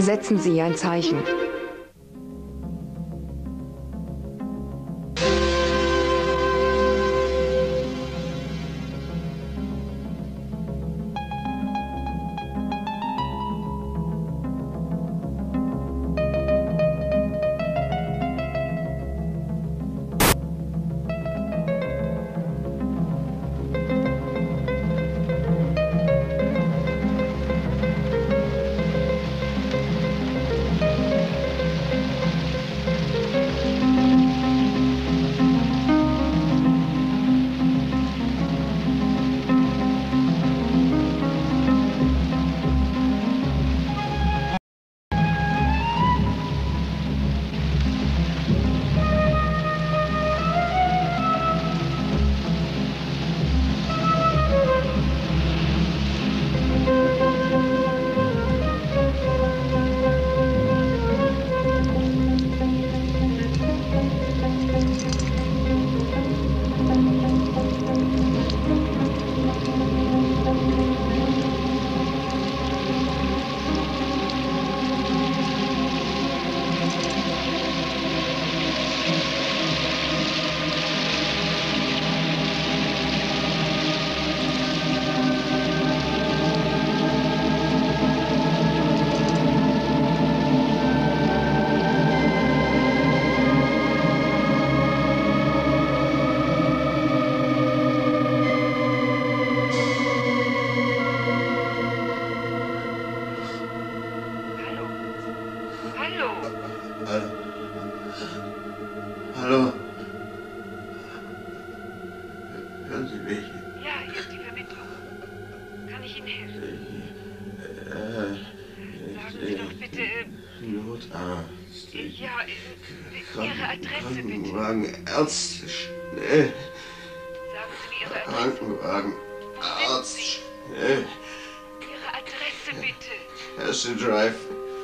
Setzen Sie ein Zeichen. Hallo? Hören Sie mich? Ja, hier ist die Vermittlung. Kann ich Ihnen helfen? Sagen Sie doch bitte... Notarzt. Ja, Ihre Adresse bitte. Krankenwagen, Ärzte, schnell. Sagen Sie mir Ihre Adresse. Krankenwagen, Arzt, schnell. Ihre Adresse bitte. Hesse Drive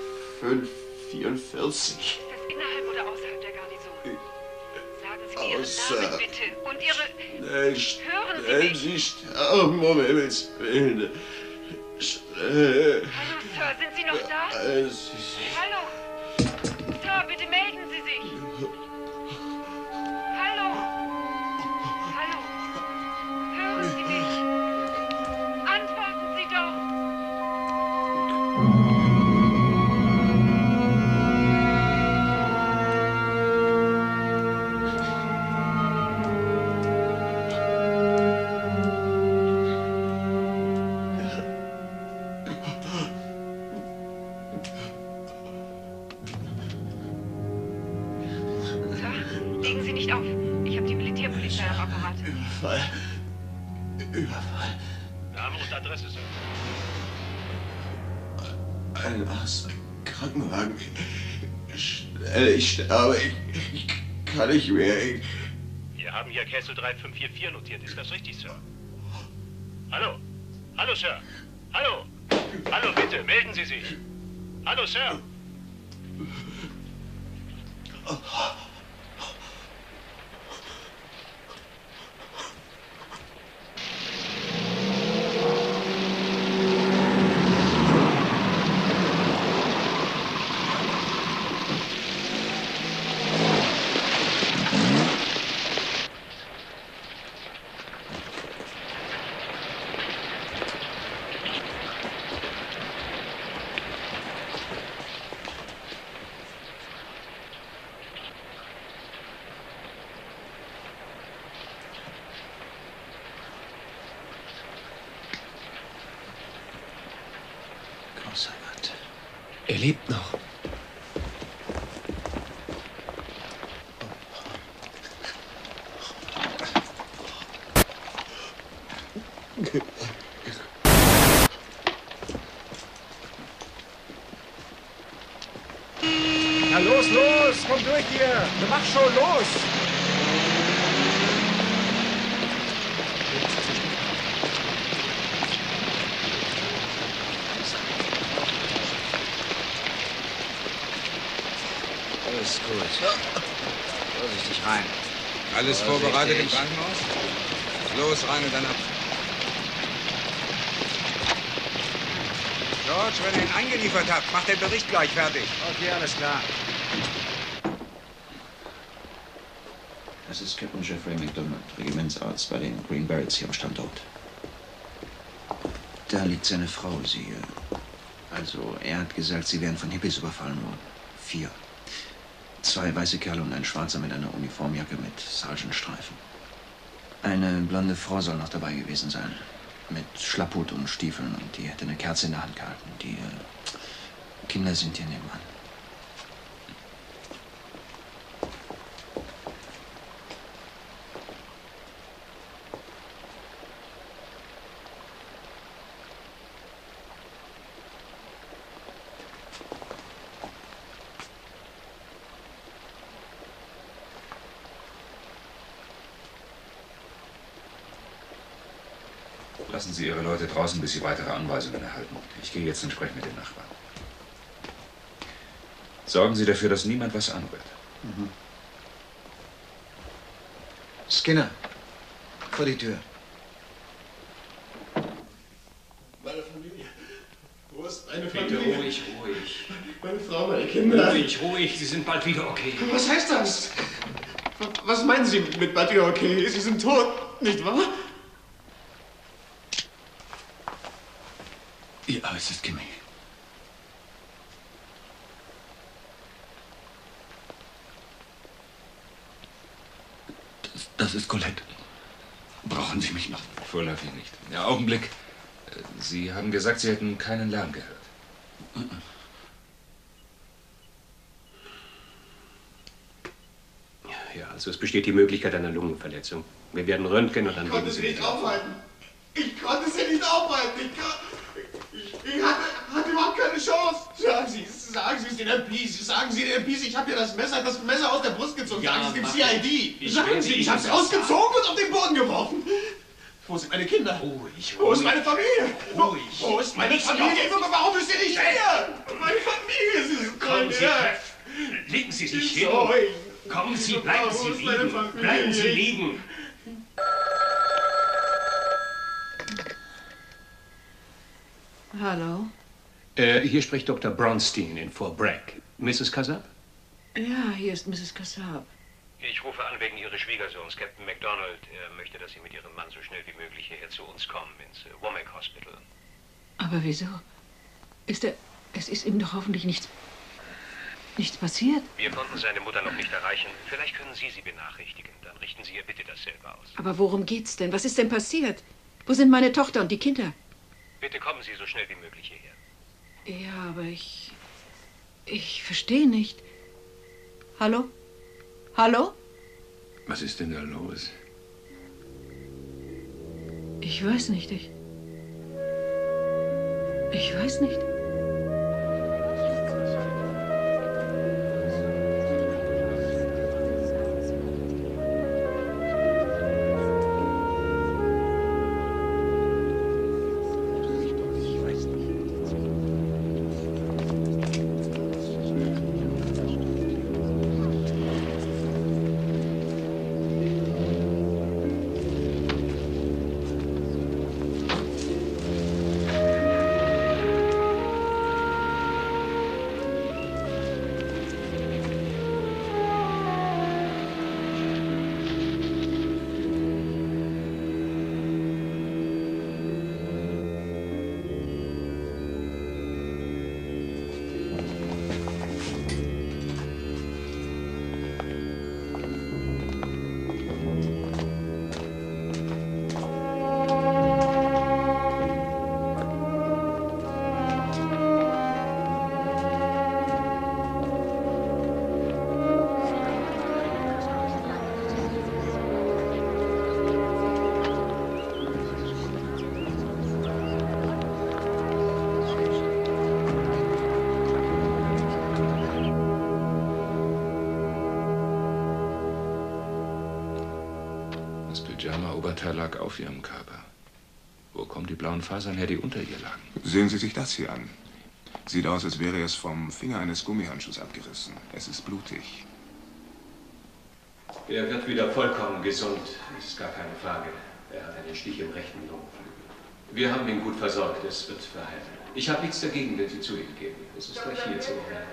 544. Das innerhalb oder außerhalb der Garnison? Sagen Sie mir Ihren Außer- Namen bitte. Und Ihre... Hören Sie Sie sterben, um Himmels Willen. Schnell. Hallo, Sir, sind Sie noch da? Hallo? Sir, bitte melden Sie sich. Hallo? Hallo? Hören Sie mich? Antworten Sie doch. Legen Sie nicht auf. Ich habe die Militärpolizei am Apparat. Überfall. Name und Adresse, Sir. Ein Arzt, Krankenwagen. Schnell, ich sterbe. Ich kann nicht mehr. Wir haben hier Kessel 3544 notiert. Ist das richtig, Sir? Hallo? Hallo, Sir? Hallo? Hallo, bitte, melden Sie sich. Hallo, Sir? Großer Gott. Er lebt noch. Na los, los! Komm durch hier! Mach schon, los! Alles gut. Vorsichtig rein. Alles vorbereitet im Krankenhaus? Los, rein und dann ab. George, wenn ihr ihn eingeliefert habt, macht den Bericht gleich fertig. Okay, alles klar. Das ist Captain Jeffrey McDonald, Regimentsarzt bei den Green Berets hier am Standort. Da liegt seine Frau, Also, er hat gesagt, sie wären von Hippies überfallen worden. 4. 2 weiße Kerle und ein Schwarzer mit einer Uniformjacke mit Sergeantstreifen. Eine blonde Frau soll noch dabei gewesen sein. Mit Schlapphut und Stiefeln und die hätte eine Kerze in der Hand gehalten. Die Kinder sind hier nebenan. Lassen Sie Ihre Leute draußen, bis Sie weitere Anweisungen erhalten. Ich gehe jetzt und spreche mit den Nachbarn. Sorgen Sie dafür, dass niemand was anrührt. Mhm. Skinner, vor die Tür. Meine Familie. Wo ist meine Bitte Familie? ruhig, ruhig. Meine Frau, meine Kinder. Ruhig, ruhig. Sie sind bald wieder okay. Was heißt das? Was meinen Sie mit bald wieder okay? Sie sind tot, nicht wahr? Ja, es ist Kimmy. Das ist Colette. Brauchen Sie mich noch? Vorläufig nicht. Ja, Augenblick. Sie haben gesagt, Sie hätten keinen Lärm gehört. Ja, also es besteht die Möglichkeit einer Lungenverletzung. Wir werden röntgen und dann... Ich konnte sie nicht aufhalten. Ich konnte sie nicht aufhalten. Ich hatte überhaupt keine Chance. Sagen Sie es den MPs. Sagen Sie den MPs, ich habe hier das Messer aus der Brust gezogen. Ja, sagen Sie es dem CID. Sagen Sie, ich habe es Ihnen rausgezogen und auf den Boden geworfen. Wo sind meine Kinder? Ruhig, Wo ist meine Familie? Ruhig. Wo ist meine Familie? Warum ist sie nicht hier? Meine Familie, sie ist Kommen Sie, Chef. Legen Sie sich hin. Kommen Sie, bleiben Sie liegen. Bleiben Sie liegen. Hallo? Hier spricht Dr. Bronstein in Fort Bragg. Mrs. Kassab? Ja, hier ist Mrs. Kassab. Ich rufe an wegen Ihres Schwiegersohns, Captain McDonald. Er möchte, dass Sie mit Ihrem Mann so schnell wie möglich hierher zu uns kommen, ins Womack Hospital. Aber wieso? Es ist ihm doch hoffentlich nichts passiert. Wir konnten seine Mutter noch nicht erreichen. Vielleicht können Sie sie benachrichtigen. Dann richten Sie ihr bitte dasselbe aus. Aber worum geht's denn? Was ist denn passiert? Wo sind meine Tochter und die Kinder? Bitte kommen Sie so schnell wie möglich hierher. Ja, aber ich verstehe nicht. Hallo? Hallo? Was ist denn da los? Ich weiß nicht. Ich weiß nicht. Oberteil lag auf ihrem Körper. Wo kommen die blauen Fasern her, die unter ihr lagen? Sehen Sie sich das hier an. Sieht aus, als wäre es vom Finger eines Gummihandschuhs abgerissen. Es ist blutig. Er wird wieder vollkommen gesund, ist gar keine Frage. Er hat einen Stich im rechten Lungenflügel. Wir haben ihn gut versorgt, es wird verheilen. Ich habe nichts dagegen, wenn Sie zu ihm gehen. Es ist gleich hier zu Hause.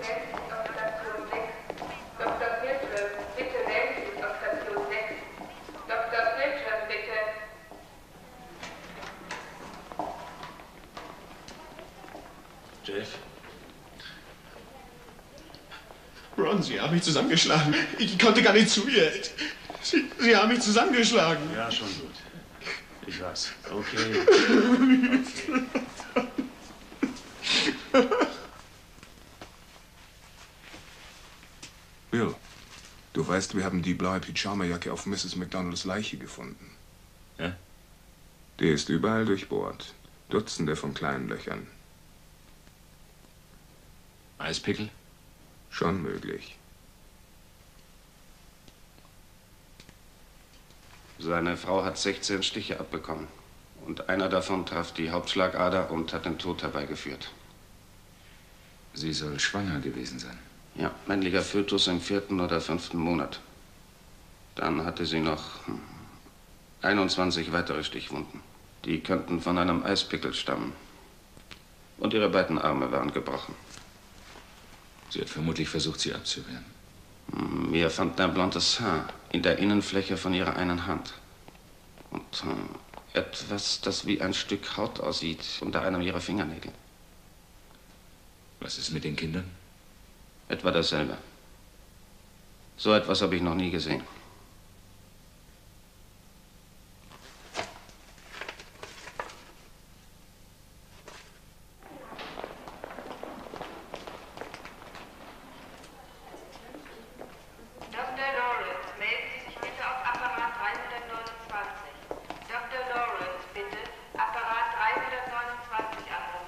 Dr. Pilgrim, bitte melden Sie sich auf Station 6. Dr. Pilgrim, bitte. Jeff? Ron, Sie haben mich zusammengeschlagen. Ich konnte gar nicht zu ihr. Sie haben mich zusammengeschlagen. Ja, schon gut. Ich weiß. Okay. Bill, du weißt, wir haben die blaue Pyjamajacke auf Mrs. McDonalds Leiche gefunden. Ja? Die ist überall durchbohrt. Dutzende von kleinen Löchern. Eispickel? Schon möglich. Seine Frau hat 16 Stiche abbekommen. Und einer davon traf die Hauptschlagader und hat den Tod herbeigeführt. Sie soll schwanger gewesen sein. Ja, männlicher Fötus im 4. oder 5. Monat. Dann hatte sie noch 21 weitere Stichwunden. Die könnten von einem Eispickel stammen. Und ihre beiden Arme waren gebrochen. Sie hat vermutlich versucht, sie abzuwehren. Wir fanden ein blondes Haar in der Innenfläche von ihrer einen Hand. Und etwas, das wie ein Stück Haut aussieht, unter einem ihrer Fingernägel. Was ist mit den Kindern? Etwa dasselbe. So etwas habe ich noch nie gesehen. Dr. Lawrence, melden Sie sich bitte auf Apparat 329. Dr. Lawrence, bitte, Apparat 329 anrufen.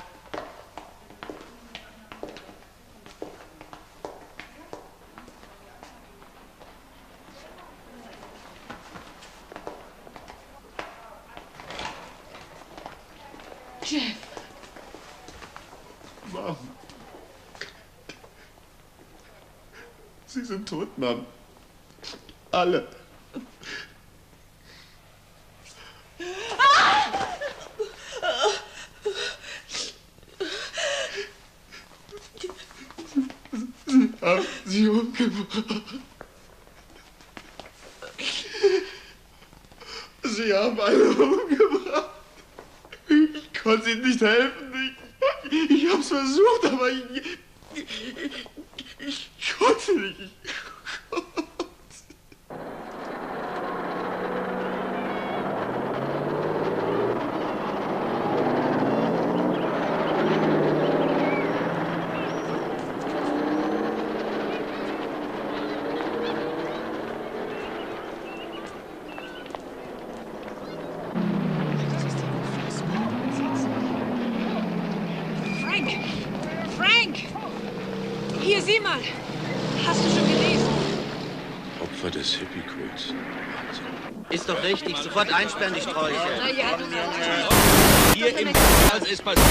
Jeff. Mom. Sie sind tot, Mom. Alle. Sie haben sie umgebracht. Sie haben alle umgebracht. Ich konnte ihnen nicht helfen. Ich hab's versucht, aber ich konnte nicht. Frank! Frank! Hier, sieh mal! Hast du schon gelesen? Opfer des Hippie-Kults. Ist doch richtig. Sofort einsperren, die Strolche. Na ja, Hier im also ist passiert.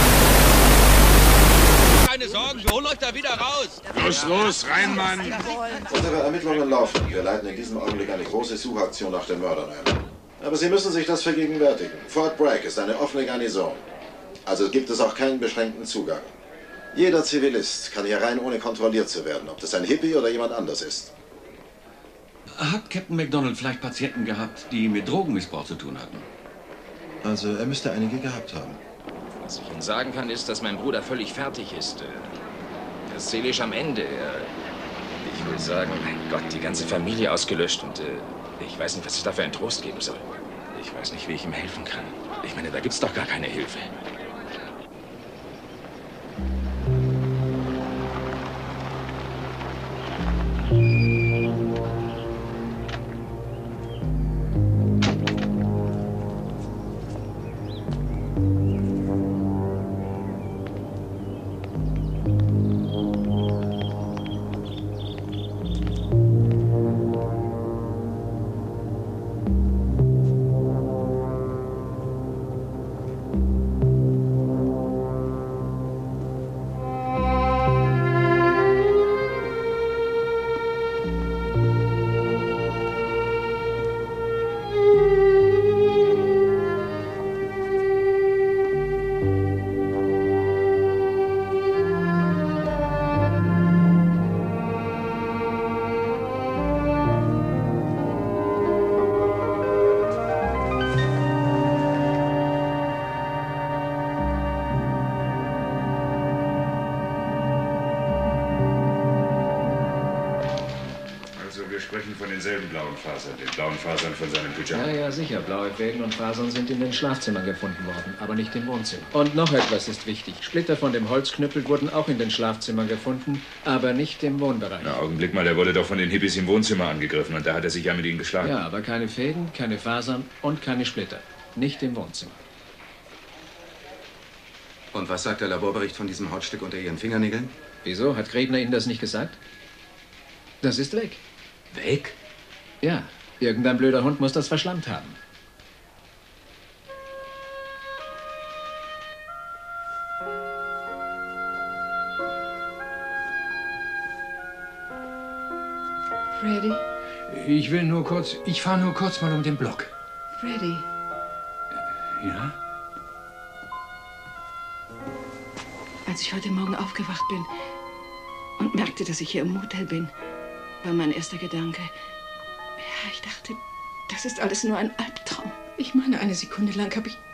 Keine Sorgen, wir holen euch da wieder raus. Los, rein, Mann! Unsere Ermittlungen laufen. Wir leiten in diesem Augenblick eine große Suchaktion nach den Mördern ein. Aber Sie müssen sich das vergegenwärtigen. Fort Bragg ist eine offene Garnison. Also gibt es auch keinen beschränkten Zugang. Jeder Zivilist kann hier rein, ohne kontrolliert zu werden, ob das ein Hippie oder jemand anders ist. Hat Captain McDonald vielleicht Patienten gehabt, die mit Drogenmissbrauch zu tun hatten? Also, er müsste einige gehabt haben. Was ich Ihnen sagen kann, ist, dass mein Bruder völlig fertig ist. Er ist seelisch am Ende. Ich will sagen, mein Gott, die ganze Familie ausgelöscht und ich weiß nicht, was ich dafür einen Trost geben soll. Ich weiß nicht, wie ich ihm helfen kann. Ich meine, da gibt's doch gar keine Hilfe. sprechen von denselben blauen Fasern, den blauen Fasern von seinem Pyjama. Ja, ja, sicher. Blaue Fäden und Fasern sind in den Schlafzimmern gefunden worden, aber nicht im Wohnzimmer. Und noch etwas ist wichtig. Splitter von dem Holzknüppel wurden auch in den Schlafzimmern gefunden, aber nicht im Wohnbereich. Na, Augenblick mal, der wurde doch von den Hippies im Wohnzimmer angegriffen und da hat er sich ja mit ihnen geschlagen. Ja, aber keine Fäden, keine Fasern und keine Splitter. Nicht im Wohnzimmer. Und was sagt der Laborbericht von diesem Hautstück unter Ihren Fingernägeln? Wieso? Hat Gräbner Ihnen das nicht gesagt? Das ist weg. Weg? Ja, irgendein blöder Hund muss das verschlammt haben. Freddy? Ich fahre nur kurz mal um den Block. Freddy? Ja? Als ich heute Morgen aufgewacht bin und merkte, dass ich hier im Motel bin, war mein erster Gedanke, ja, ich dachte, das ist alles nur ein Albtraum. Ich meine, eine Sekunde lang habe ich...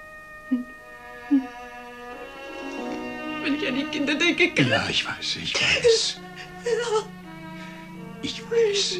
Wenn ich an die Kinder denke... Ja, ich weiß. Ich weiß.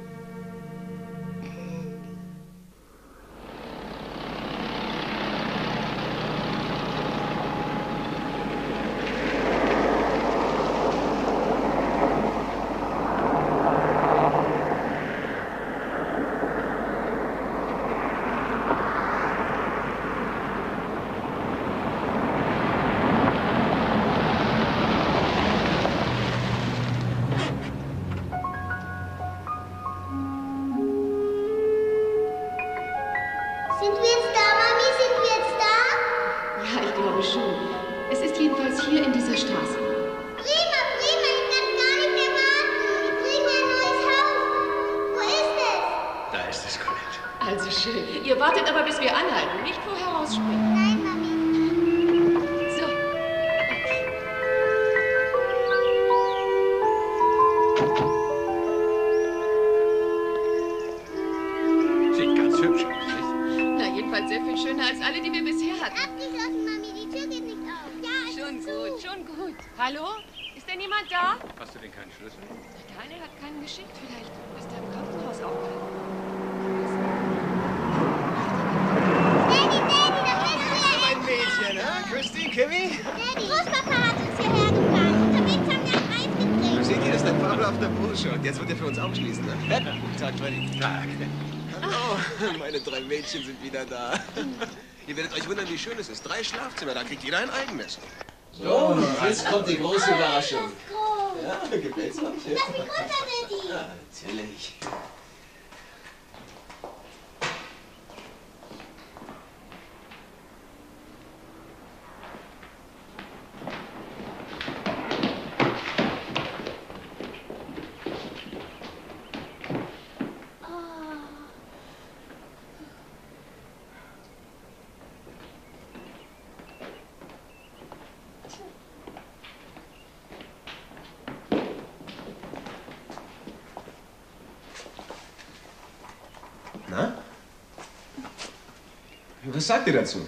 Sind wieder da. Ihr werdet euch wundern, wie schön es ist. 3 Schlafzimmer, da kriegt jeder ein eigenes. So, jetzt kommt die große Überraschung. Ja, gefällt's euch? Lass mich runter, Daddy. Ja, natürlich. Na? Was sagt ihr dazu?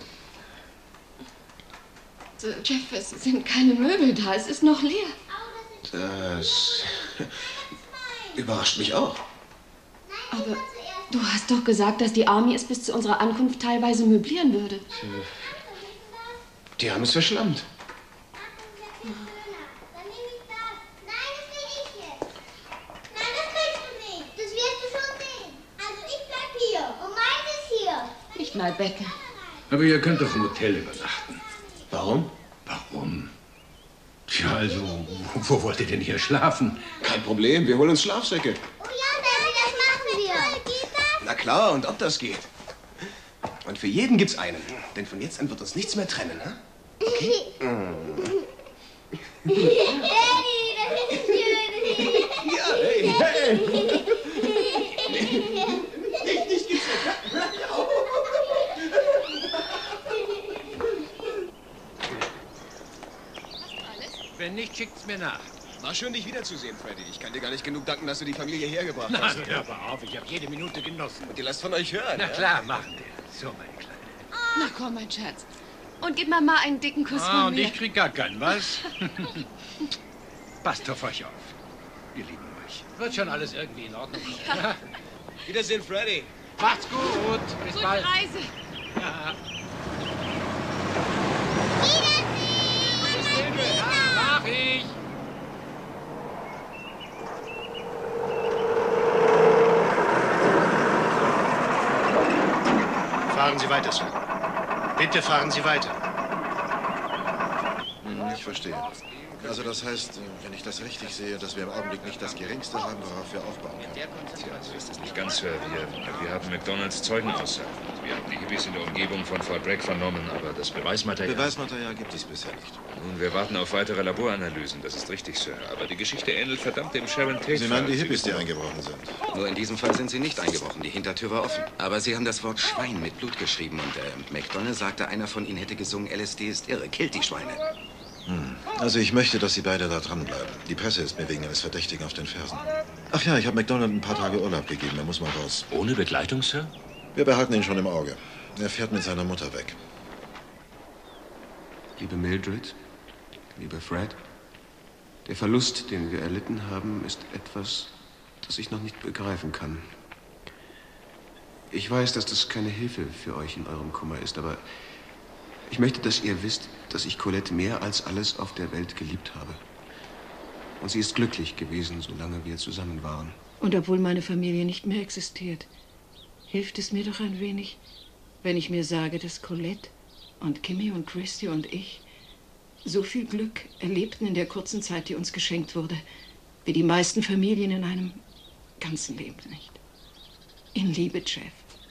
Jeff, es sind keine Möbel da. Es ist noch leer. Das überrascht mich auch. Aber du hast doch gesagt, dass die Army es bis zu unserer Ankunft teilweise möblieren würde. Die haben es verschlammt. Nicht mal Betten. Aber ihr könnt doch im Hotel übernachten. Warum? Warum? Tja, also, wo wollt ihr denn hier schlafen? Kein Problem, wir holen uns Schlafsäcke. Oh ja, Daddy, das machen wir. Geht das? Na klar, und ob das geht. Und für jeden gibt's einen. Denn von jetzt an wird uns nichts mehr trennen, ne? Okay? Daddy, das ist schön. Ja, hey, hey. Nicht geht's weg. Wenn nicht, schickt's mir nach. War schön, dich wiederzusehen, Freddy. Ich kann dir gar nicht genug danken, dass du die Familie hergebracht Na, hast. hör mal auf, ich habe jede Minute genossen. Und ihr lasst von euch hören, Na ja? klar, machen wir. So, meine Kleine. Na komm, mein Schatz. Und gib Mama einen dicken Kuss von Und mir. ich krieg gar keinen, was? Passt auf euch auf. Wir lieben euch. ruhig. Wird schon alles irgendwie in Ordnung kommen. Ja. Wiedersehen, Freddy. Macht's gut. Bis Gute bald. Reise. Ja. Wiedersehen! Mach ich. Fahren Sie weiter, Sir. Bitte fahren Sie weiter. Ich verstehe. Also das heißt, wenn ich das richtig sehe, dass wir im Augenblick nicht das Geringste haben, worauf wir aufbauen können. Tja, so ist es nicht ganz, Sir. Wir haben McDonalds Zeugenaussagen. Wir haben die Hippies in der Umgebung von Fort Bragg vernommen, aber das Beweismaterial... Beweismaterial gibt es bisher nicht. Nun, wir warten auf weitere Laboranalysen, das ist richtig, Sir. Aber die Geschichte ähnelt verdammt dem Sharon Tate. Sie meinen die Hippies, die eingebrochen sind? Nur in diesem Fall sind sie nicht eingebrochen. Die Hintertür war offen. Aber sie haben das Wort Schwein mit Blut geschrieben und McDonald sagte, einer von ihnen hätte gesungen, LSD ist irre, killt die Schweine. Also ich möchte, dass Sie beide da dranbleiben. Die Presse ist mir wegen eines Verdächtigen auf den Fersen. Ach ja, ich habe McDonald ein paar Tage Urlaub gegeben. Er muss mal raus. Ohne Begleitung, Sir? Wir behalten ihn schon im Auge. Er fährt mit seiner Mutter weg. Liebe Mildred, lieber Fred, der Verlust, den wir erlitten haben, ist etwas, das ich noch nicht begreifen kann. Ich weiß, dass das keine Hilfe für euch in eurem Kummer ist, aber ich möchte, dass ihr wisst, dass ich Colette mehr als alles auf der Welt geliebt habe. Und sie ist glücklich gewesen, solange wir zusammen waren. Und obwohl meine Familie nicht mehr existiert, hilft es mir doch ein wenig, wenn ich mir sage, dass Colette und Kimmy und Christy und ich so viel Glück erlebten in der kurzen Zeit, die uns geschenkt wurde, wie die meisten Familien in einem ganzen Leben nicht. In Liebe, Jeff.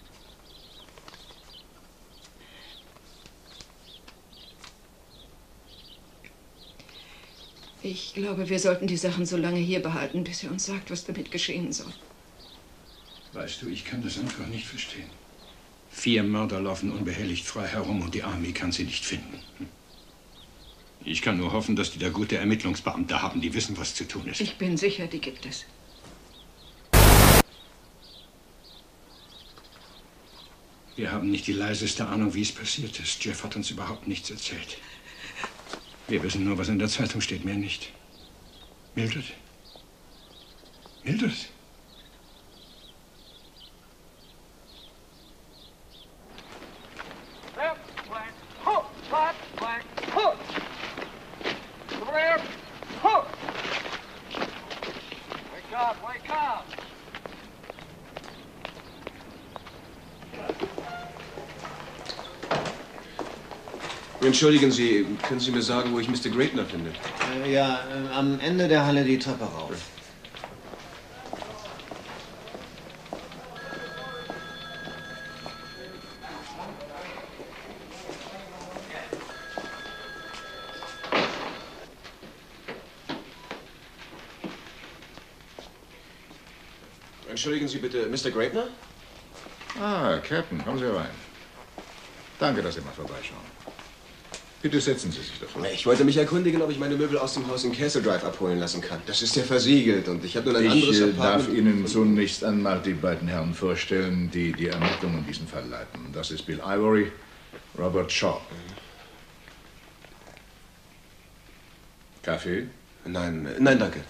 Ich glaube, wir sollten die Sachen so lange hier behalten, bis er uns sagt, was damit geschehen soll. Weißt du, ich kann das einfach nicht verstehen. 4 Mörder laufen unbehelligt frei herum und die Army kann sie nicht finden. Ich kann nur hoffen, dass die da gute Ermittlungsbeamte haben, die wissen, was zu tun ist. Ich bin sicher, die gibt es. Wir haben nicht die leiseste Ahnung, wie es passiert ist. Jeff hat uns überhaupt nichts erzählt. Wir wissen nur, was in der Zeitung steht, mehr nicht. Mildred? Mildred? Entschuldigen Sie, können Sie mir sagen, wo ich Mr. Greatner finde? Ja, am Ende der Halle die Treppe rauf. Entschuldigen Sie bitte, Mr. Greatner? Ah, Captain, kommen Sie rein. Danke, dass Sie mal vorbeischauen. Bitte setzen Sie sich doch. Ich wollte mich erkundigen, ob ich meine Möbel aus dem Haus in Castle Drive abholen lassen kann. Das ist ja versiegelt und ich habe nun ein anderes Ich Apartment. darf Ihnen zunächst einmal die beiden Herren vorstellen, die die Ermittlungen in diesem Fall leiten. Das ist Bill Ivory, Robert Shaw. Kaffee? Nein, danke.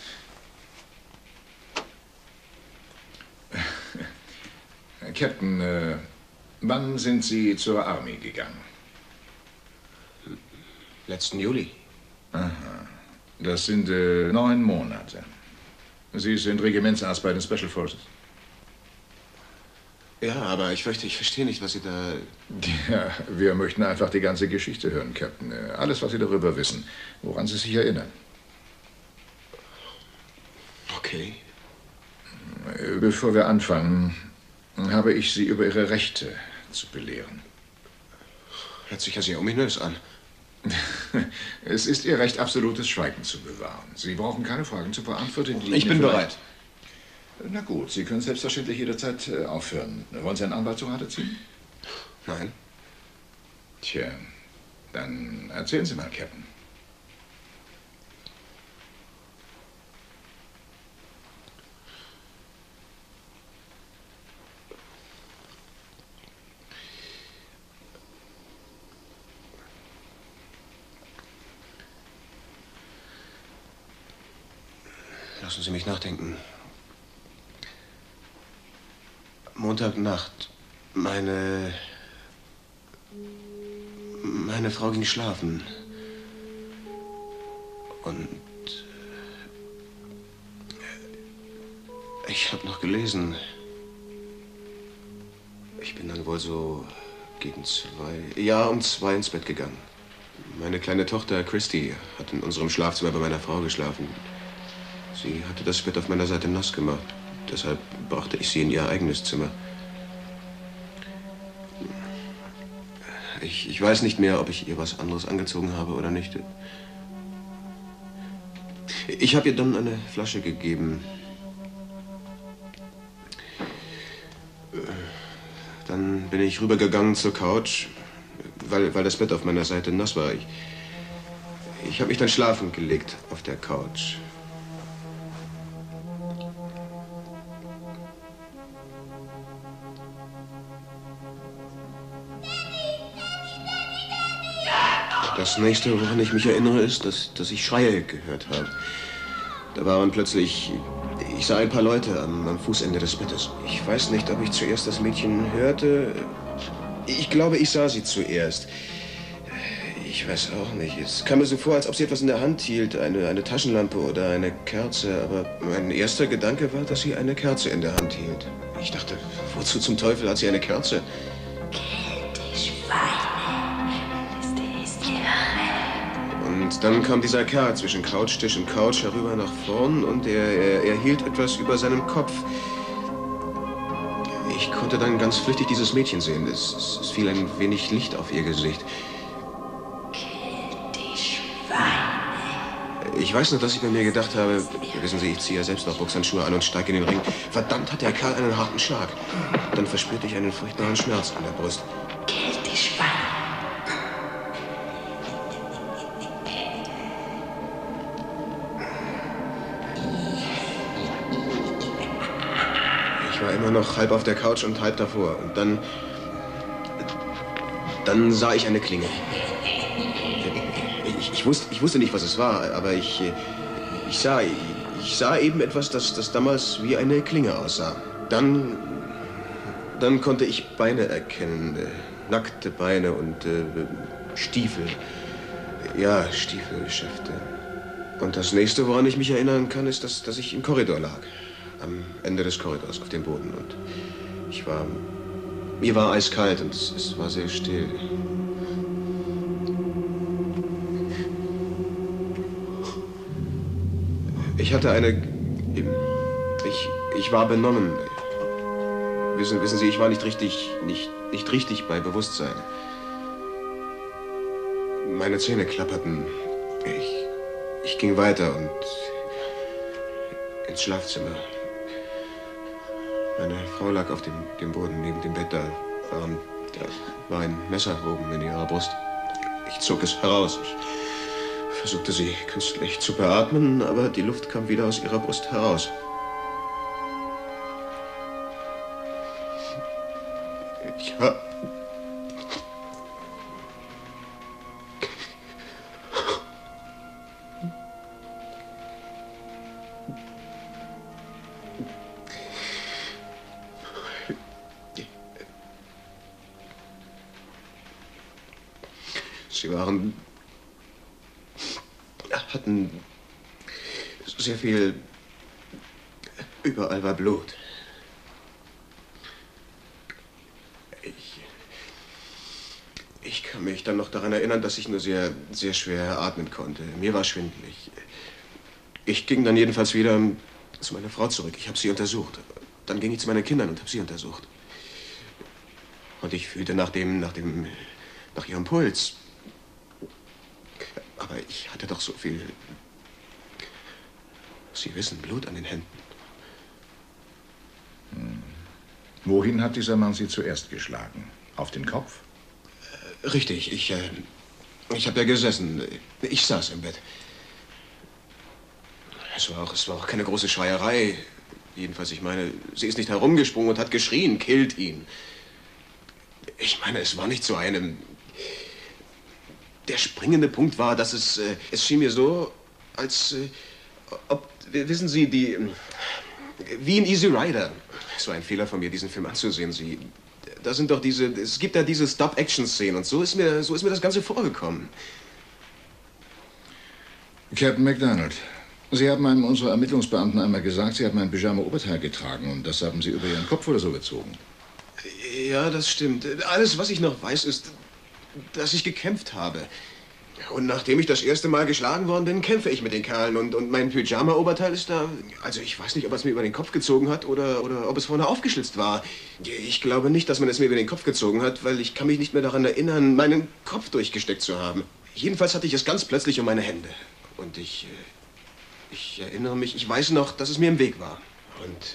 Captain, wann sind Sie zur Army gegangen? Letzten Juli. Aha. Das sind 9 Monate. Sie sind Regimentsarzt bei den Special Forces. Ja, aber ich verstehe nicht, was Sie da... Ja, wir möchten einfach die ganze Geschichte hören, Captain. Alles, was Sie darüber wissen, woran Sie sich erinnern. Okay. Bevor wir anfangen, habe ich Sie über Ihre Rechte zu belehren. Hört sich ja sehr ominös an. Es ist Ihr Recht, absolutes Schweigen zu bewahren. Sie brauchen keine Fragen zu beantworten. Ich bin bereit. Na gut, Sie können selbstverständlich jederzeit aufhören. Wollen Sie einen Anwalt zu Rate ziehen? Nein. Tja, dann erzählen Sie mal, Captain. Lassen Sie mich nachdenken. Montagnacht. Meine Frau ging schlafen. Und ich habe noch gelesen. Ich bin dann wohl so gegen 2, ja, um 2 ins Bett gegangen. Meine kleine Tochter Christy hat in unserem Schlafzimmer bei meiner Frau geschlafen. Sie hatte das Bett auf meiner Seite nass gemacht. Deshalb brachte ich sie in ihr eigenes Zimmer. Ich weiß nicht mehr, ob ich ihr was anderes angezogen habe oder nicht. Ich habe ihr dann eine Flasche gegeben. Dann bin ich rübergegangen zur Couch, weil das Bett auf meiner Seite nass war. Ich habe mich dann schlafen gelegt auf der Couch. Das nächste, woran ich mich erinnere, ist, dass ich Schreie gehört habe. Da waren plötzlich... Ich sah ein paar Leute am Fußende des Bettes. Ich weiß nicht, ob ich zuerst das Mädchen hörte. Ich glaube, ich sah sie zuerst. Ich weiß auch nicht. Es kam mir so vor, als ob sie etwas in der Hand hielt. Eine Taschenlampe oder eine Kerze. Aber mein erster Gedanke war, dass sie eine Kerze in der Hand hielt. Ich dachte, wozu zum Teufel hat sie eine Kerze? Und dann kam dieser Kerl zwischen Couchtisch und Couch herüber nach vorn und er hielt etwas über seinem Kopf. Ich konnte dann ganz flüchtig dieses Mädchen sehen. Es fiel ein wenig Licht auf ihr Gesicht. Ich weiß nur, dass ich bei mir gedacht habe, wissen Sie, ich ziehe ja selbst noch Boxhandschuhe an und steige in den Ring. Verdammt, hat der Kerl einen harten Schlag. Dann verspürte ich einen furchtbaren Schmerz an der Brust. Ich war immer noch halb auf der Couch und halb davor. Und dann sah ich eine Klinge. Ich wusste nicht, was es war, aber ich sah eben etwas, das damals wie eine Klinge aussah. Dann konnte ich Beine erkennen, nackte Beine und Stiefel. Ja, Stiefelgeschäfte. Und das nächste, woran ich mich erinnern kann, ist, dass ich im Korridor lag. Am Ende des Korridors auf dem Boden. Und mir war eiskalt und es war sehr still. Ich hatte ich war benommen. Wissen Sie, ich war nicht richtig bei Bewusstsein. Meine Zähne klapperten. Ich ging weiter und ins Schlafzimmer. Meine Frau lag auf dem Boden neben dem Bett. Da war ein Messer oben in ihrer Brust. Ich zog es heraus. Ich versuchte sie künstlich zu beatmen, aber die Luft kam wieder aus ihrer Brust heraus. Sie hatten sehr viel, überall war Blut. Ich kann mich dann noch daran erinnern, dass ich nur sehr, sehr schwer atmen konnte. Mir war schwindelig. Ich ging dann jedenfalls wieder zu meiner Frau zurück. Ich habe sie untersucht. Dann ging ich zu meinen Kindern und habe sie untersucht. Und ich fühlte nach ihrem Puls. Aber ich hatte doch so viel, Sie wissen, Blut an den Händen. Wohin hat dieser Mann Sie zuerst geschlagen? Auf den Kopf? Richtig, ich habe ja gesessen. Ich saß im Bett. Es war auch keine große Schreierei. Jedenfalls, ich meine, sie ist nicht herumgesprungen und hat geschrien, killt ihn. Ich meine, es war nicht zu einem... Der springende Punkt war, dass es schien mir so, als wissen Sie, wie in Easy Rider. Es war ein Fehler von mir, diesen Film anzusehen. Es gibt da diese Stop-Action-Szenen und so ist mir das Ganze vorgekommen. Captain MacDonald, Sie haben einem unserer Ermittlungsbeamten einmal gesagt, Sie haben ein Pyjama-Oberteil getragen und das haben Sie über Ihren Kopf oder so gezogen. Ja, das stimmt. Alles, was ich noch weiß, ist, dass ich gekämpft habe. Und nachdem ich das erste Mal geschlagen worden bin, kämpfe ich mit den Kerlen. Und mein Pyjama-Oberteil ist da... Also ich weiß nicht, ob er es mir über den Kopf gezogen hat oder ob es vorne aufgeschlitzt war. Ich glaube nicht, dass man es mir über den Kopf gezogen hat, weil ich kann mich nicht mehr daran erinnern, meinen Kopf durchgesteckt zu haben. Jedenfalls hatte ich es ganz plötzlich um meine Hände. Und ich erinnere mich, ich weiß noch, dass es mir im Weg war. Und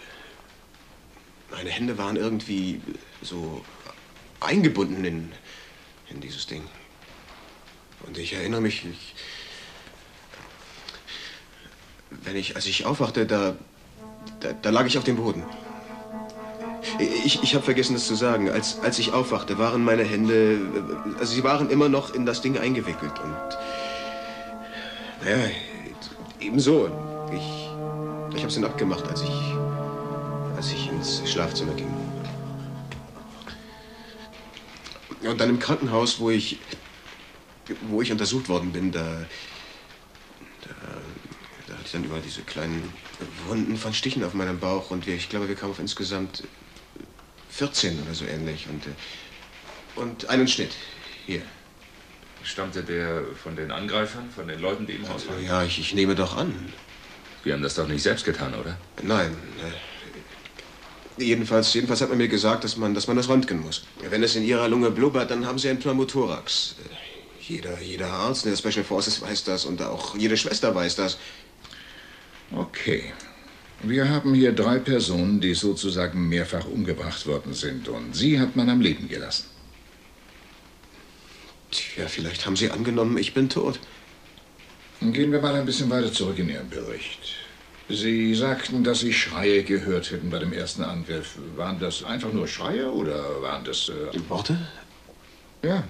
meine Hände waren irgendwie so eingebunden in dieses Ding. Und ich erinnere mich, als ich aufwachte, da lag ich auf dem Boden. Ich habe vergessen, das zu sagen. Als ich aufwachte, waren meine Hände, also sie waren immer noch in das Ding eingewickelt. Und, naja, ebenso. Ich habe es dann abgemacht, als ich ins Schlafzimmer ging. Und dann im Krankenhaus, wo ich untersucht worden bin, da hatte ich dann über diese kleinen Wunden von Stichen auf meinem Bauch und ich glaube, wir kamen auf insgesamt 14 oder so ähnlich und einen Schnitt. Hier. Stammte der von den Angreifern, von den Leuten, die im Haus waren? Ja, ich nehme doch an. Sie haben das doch nicht selbst getan, oder? Nein. Jedenfalls hat man mir gesagt, dass man das röntgen muss. Wenn es in Ihrer Lunge blubbert, dann haben Sie einen Pneumothorax. Jeder Arzt in der Special Forces weiß das und auch jede Schwester weiß das. Okay. Wir haben hier 3 Personen, die sozusagen mehrfach umgebracht worden sind. Und Sie hat man am Leben gelassen. Tja, vielleicht haben Sie angenommen, ich bin tot. Gehen wir mal ein bisschen weiter zurück in Ihren Bericht. Sie sagten, dass Sie Schreie gehört hätten bei dem ersten Angriff. Waren das einfach nur Schreie oder waren das... Worte? Ja.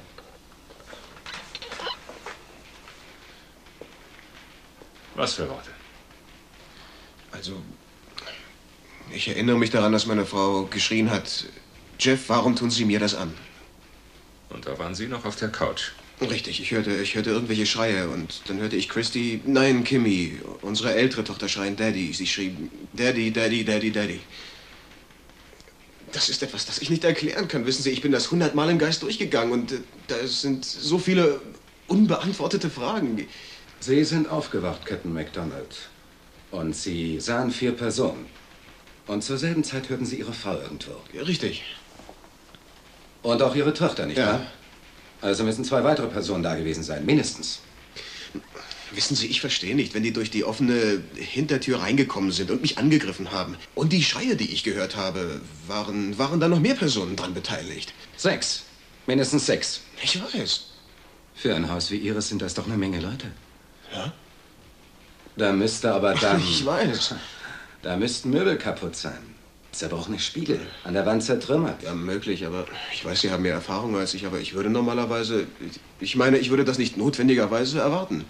Was für Worte? Also, ich erinnere mich daran, dass meine Frau geschrien hat, Jeff, warum tun Sie mir das an? Und da waren Sie noch auf der Couch. Richtig, ich hörte irgendwelche Schreie und dann hörte ich Kimmy, unsere ältere Tochter, schreien Daddy. Sie schrie Daddy, Daddy, Daddy, Daddy. Das ist etwas, das ich nicht erklären kann. Wissen Sie, ich bin das 100-mal im Geist durchgegangen und da sind so viele unbeantwortete Fragen. Sie sind aufgewacht, Captain MacDonald. Und Sie sahen 4 Personen. Und zur selben Zeit hörten Sie Ihre Frau irgendwo. Ja, richtig. Und auch Ihre Tochter, nicht wahr? Ja. Also müssen 2 weitere Personen da gewesen sein, mindestens. Wissen Sie, ich verstehe nicht, wenn die durch die offene Hintertür reingekommen sind und mich angegriffen haben. Und die Schreie, die ich gehört habe, waren da noch mehr Personen dran beteiligt. 6. Mindestens 6. Ich weiß. Für ein Haus wie Ihres sind das doch eine Menge Leute. Ja? Da müsste aber dann... Ich weiß. Da müssten Möbel kaputt sein. Zerbrochene Spiegel, an der Wand zertrümmert. Ja, möglich, aber ich weiß, Sie haben mehr Erfahrung als ich, aber ich würde normalerweise... Ich würde das nicht notwendigerweise erwarten.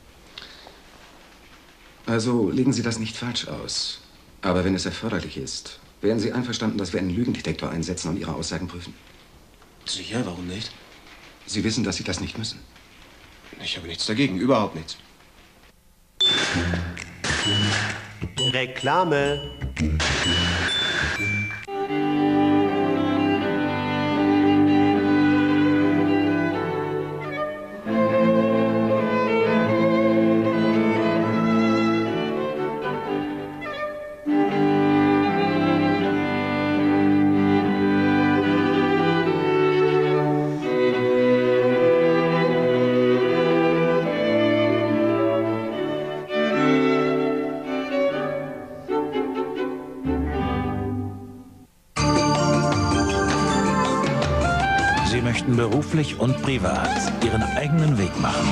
Also legen Sie das nicht falsch aus. Aber wenn es erforderlich ist, wären Sie einverstanden, dass wir einen Lügendetektor einsetzen und Ihre Aussagen prüfen? Sicher, warum nicht? Sie wissen, dass Sie das nicht müssen. Ich habe nichts dagegen, überhaupt nichts. Reklame. Beruflich und privat ihren eigenen Weg machen.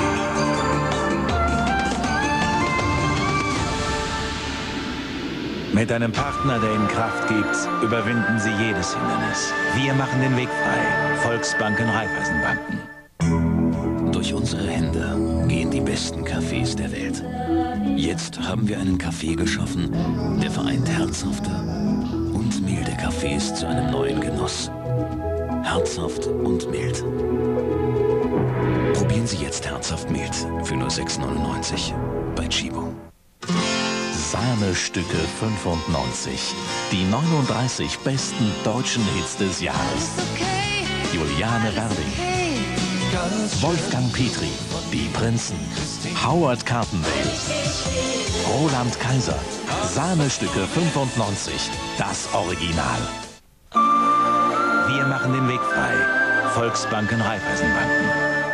Mit einem Partner, der Ihnen Kraft gibt, überwinden Sie jedes Hindernis. Wir machen den Weg frei. Volksbanken, Raiffeisenbanken. Durch Durch unsere Hände gehen die besten Cafés der Welt. Jetzt haben wir einen Kaffee geschaffen, der vereint herzhafte und milde Kaffees zu einem neuen Genuss. Herzhaft und mild. Probieren Sie jetzt herzhaft mild für nur 6,99 bei Chibo. Sahnestücke 95. Die 39 besten deutschen Hits des Jahres. Juliane Werding. Wolfgang Petri. Die Prinzen. Howard Carpendale. Roland Kaiser. Sahnestücke 95. Das Original. Wir machen den Weg frei. Volksbanken, Raiffeisenbanken.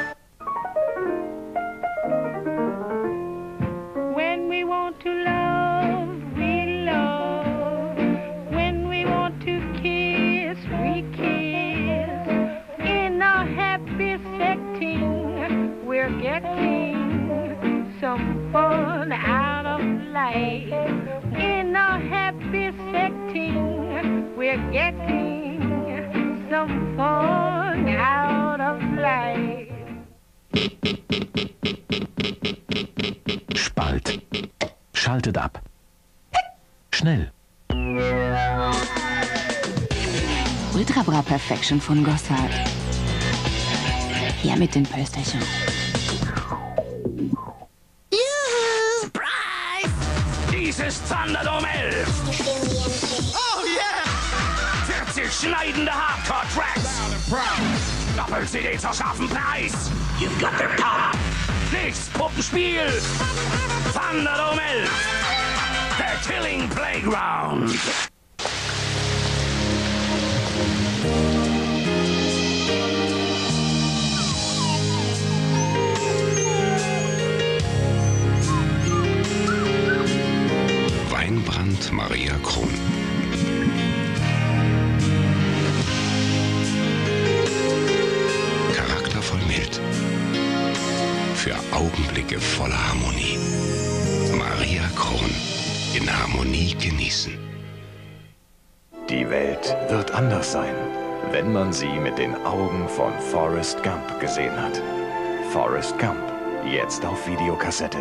When we want to love, we love. When we want to kiss, we kiss. In a happy setting, we're getting some fun out of life. In a happy setting, we're getting some fun out of life. Spalt. Schaltet ab. Schnell. Ultra Bra Perfection von Gossard. Hier mit den Pösterchen. Juhu! Surprise! Dies ist Thunderdome 11. Oh yeah! 40 schneidende Hardcore-Tracks. Doppel-CD zur scharfen Preis. You've got the power. Nichts, Puppenspiel. Thunderdome 11. The Killing Playground. Weinbrand Maria Kron. Charaktervoll mild. Für Augenblicke voller Harmonie. Maria Kron. In Harmonie genießen. Die Welt wird anders sein, wenn man sie mit den Augen von Forrest Gump gesehen hat. Forrest Gump, jetzt auf Videokassette.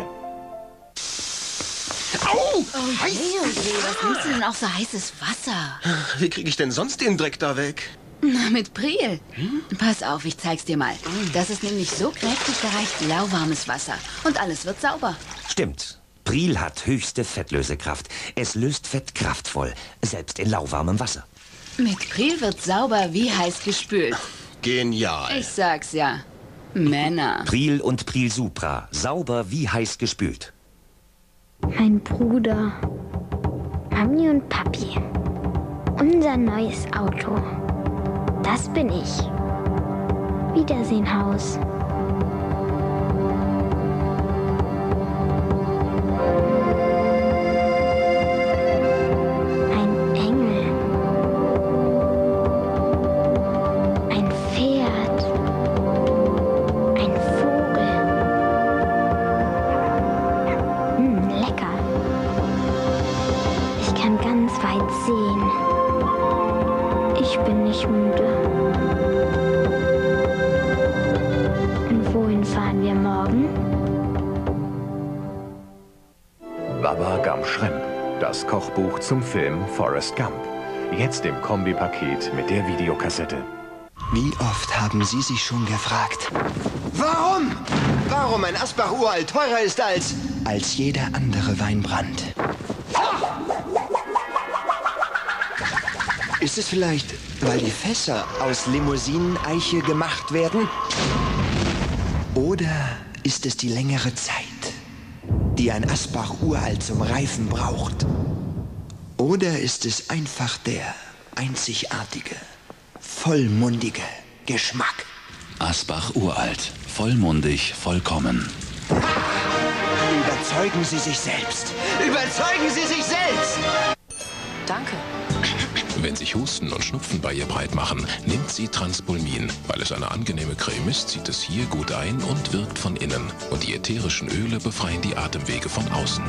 Au! Hey, was nimmst du denn auch so heißes Wasser? Wie kriege ich denn sonst den Dreck da weg? Na, mit Priel. Pass auf, ich zeig's dir mal. Das ist nämlich so kräftig, da reicht lauwarmes Wasser. Und alles wird sauber. Stimmt. Priel hat höchste Fettlösekraft. Es löst Fett kraftvoll, selbst in lauwarmem Wasser. Mit Priel wird sauber wie heiß gespült. Genial. Ich sag's ja. Männer. Priel und Priel Supra. Sauber wie heiß gespült. Mein Bruder. Mami und Papi. Unser neues Auto. Das bin ich. Wiedersehen, Haus. Ein Engel. Ein Pferd. Ein Vogel. Lecker. Ich kann ganz weit sehen. Ich bin nicht müde. Und wohin fahren wir morgen? Baba Gump Shrimp, das Kochbuch zum Film Forrest Gump. Jetzt im Kombipaket mit der Videokassette. Wie oft haben Sie sich schon gefragt, Warum? Warum ein Asbach-Uralt teurer ist als jeder andere Weinbrand? Ist es vielleicht, weil die Fässer aus Limousineneiche gemacht werden? Oder ist es die längere Zeit, die ein Asbach-Uralt zum Reifen braucht? Oder ist es einfach der einzigartige, vollmundige Geschmack? Asbach Uralt. Vollmundig, vollkommen. Überzeugen Sie sich selbst! Überzeugen Sie sich selbst! Danke. Wenn sich Husten und Schnupfen bei ihr breit machen, nimmt sie Transpulmin. Weil es eine angenehme Creme ist, zieht es hier gut ein und wirkt von innen. Und die ätherischen Öle befreien die Atemwege von außen.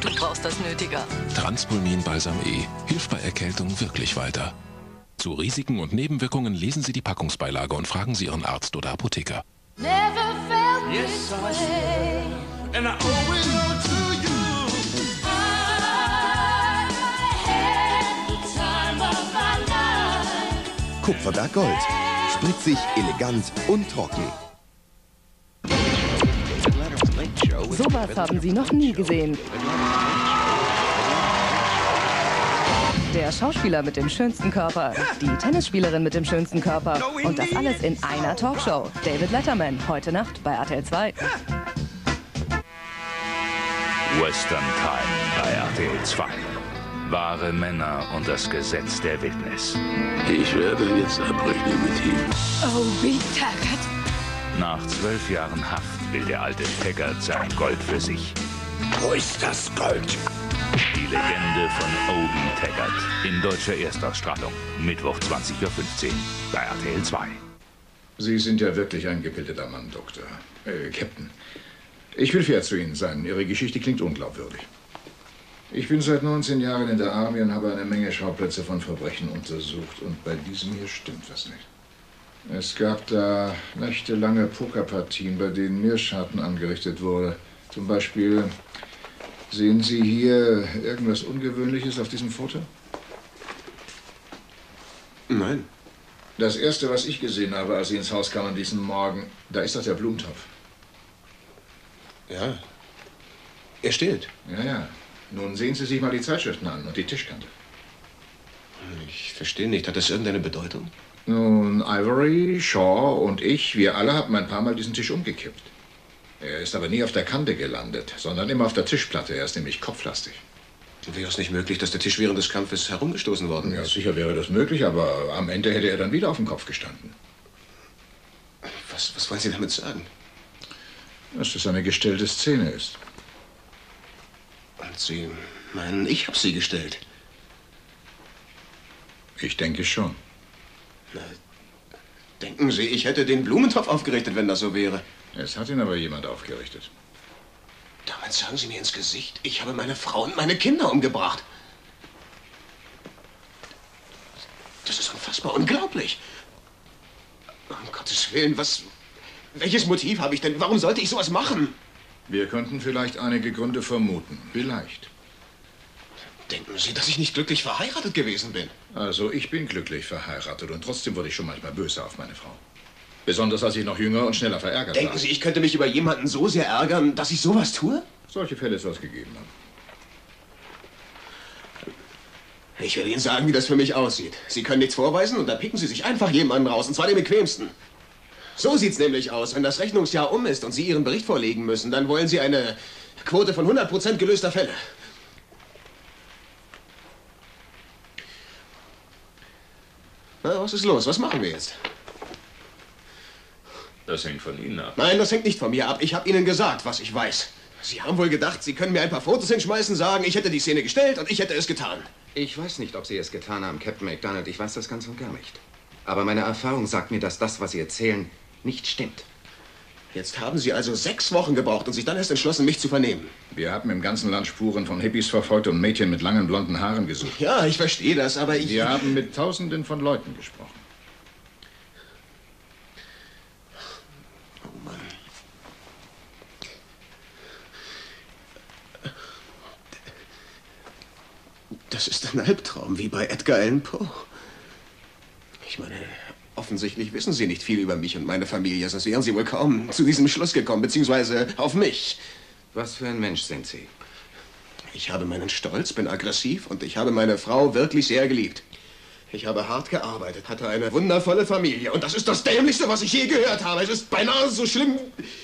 Du brauchst das nötiger. Transpulmin Balsam E hilft bei Erkältung wirklich weiter. Zu Risiken und Nebenwirkungen lesen Sie die Packungsbeilage und fragen Sie Ihren Arzt oder Apotheker. Never felt this way. And I owe it all to you. I had the time of my life. Kupferberg Gold. Spritzig, elegant und trocken. Sowas haben Sie noch nie gesehen. Der Schauspieler mit dem schönsten Körper, die Tennisspielerin mit dem schönsten Körper und das alles in einer Talkshow. David Letterman, heute Nacht bei RTL 2. Western Time bei RTL 2. Wahre Männer und das Gesetz der Wildnis. Ich werde jetzt abrechnen mit ihm. Oh, Big Taggart. Nach 12 Jahren Haft will der alte Taggart sein Gold für sich. Wo ist das Gold? Die Legende von O.B. Taggart in deutscher Erstausstrahlung. Mittwoch 20:15 Uhr bei RTL 2. Sie sind ja wirklich ein gebildeter Mann, Doktor. Captain. Ich will fair zu Ihnen sein. Ihre Geschichte klingt unglaubwürdig. Ich bin seit 19 Jahren in der Army und habe eine Menge Schauplätze von Verbrechen untersucht. Und bei diesem hier stimmt was nicht. Es gab da nächtelange Pokerpartien, bei denen mir Schaden angerichtet wurde. Zum Beispiel, sehen Sie hier irgendwas Ungewöhnliches auf diesem Foto? Nein. Das Erste, was ich gesehen habe, als Sie ins Haus kamen diesen Morgen, da ist doch der Blumentopf. Ja. Er steht. Ja, ja. Nun sehen Sie sich mal die Zeitschriften an und die Tischkante. Ich verstehe nicht. Hat das irgendeine Bedeutung? Nun, Ivory, Shaw und ich, wir alle haben ein paar Mal diesen Tisch umgekippt. Er ist aber nie auf der Kante gelandet, sondern immer auf der Tischplatte. Er ist nämlich kopflastig. Wäre es nicht möglich, dass der Tisch während des Kampfes herumgestoßen worden ist? Ja, sicher wäre das möglich, aber am Ende hätte er dann wieder auf dem Kopf gestanden. Was wollen Sie damit sagen? Dass es eine gestellte Szene ist. Und Sie meinen, ich habe sie gestellt? Ich denke schon. Na, denken Sie, ich hätte den Blumentopf aufgerichtet, wenn das so wäre? Es hat ihn aber jemand aufgerichtet. Damit sagen Sie mir ins Gesicht, ich habe meine Frau und meine Kinder umgebracht. Das ist unfassbar, unglaublich. Um Gottes Willen, welches Motiv habe ich denn? Warum sollte ich sowas machen? Wir könnten vielleicht einige Gründe vermuten. Vielleicht. Denken Sie, dass ich nicht glücklich verheiratet gewesen bin? Also, ich bin glücklich verheiratet und trotzdem wurde ich schon manchmal böse auf meine Frau. Besonders als ich noch jünger und schneller verärgert war. Denken Sie, ich könnte mich über jemanden so sehr ärgern, dass ich sowas tue? Solche Fälle soll es gegeben haben. Ich werde Ihnen sagen, wie das für mich aussieht. Sie können nichts vorweisen und da picken Sie sich einfach jemanden raus, und zwar den bequemsten. So sieht's nämlich aus. Wenn das Rechnungsjahr um ist und Sie Ihren Bericht vorlegen müssen, dann wollen Sie eine Quote von 100% gelöster Fälle. Na, was ist los? Was machen wir jetzt? Das hängt von Ihnen ab. Nein, das hängt nicht von mir ab. Ich habe Ihnen gesagt, was ich weiß. Sie haben wohl gedacht, Sie können mir ein paar Fotos hinschmeißen, sagen, ich hätte die Szene gestellt und ich hätte es getan. Ich weiß nicht, ob Sie es getan haben, Captain McDonald. Ich weiß das ganz und gar nicht. Aber meine Erfahrung sagt mir, dass das, was Sie erzählen, nicht stimmt. Jetzt haben Sie also 6 Wochen gebraucht und sich dann erst entschlossen, mich zu vernehmen. Wir haben im ganzen Land Spuren von Hippies verfolgt und Mädchen mit langen blonden Haaren gesucht. Ja, ich verstehe das, aber ich... Wir haben mit Tausenden von Leuten gesprochen. Oh Mann. Das ist ein Albtraum, wie bei Edgar Allan Poe. Ich meine, offensichtlich wissen Sie nicht viel über mich und meine Familie, sonst wären Sie wohl kaum zu diesem Schluss gekommen, beziehungsweise auf mich. Was für ein Mensch sind Sie? Ich habe meinen Stolz, bin aggressiv und ich habe meine Frau wirklich sehr geliebt. Ich habe hart gearbeitet, hatte eine wundervolle Familie und das ist das Dämlichste, was ich je gehört habe. Es ist beinahe so schlimm.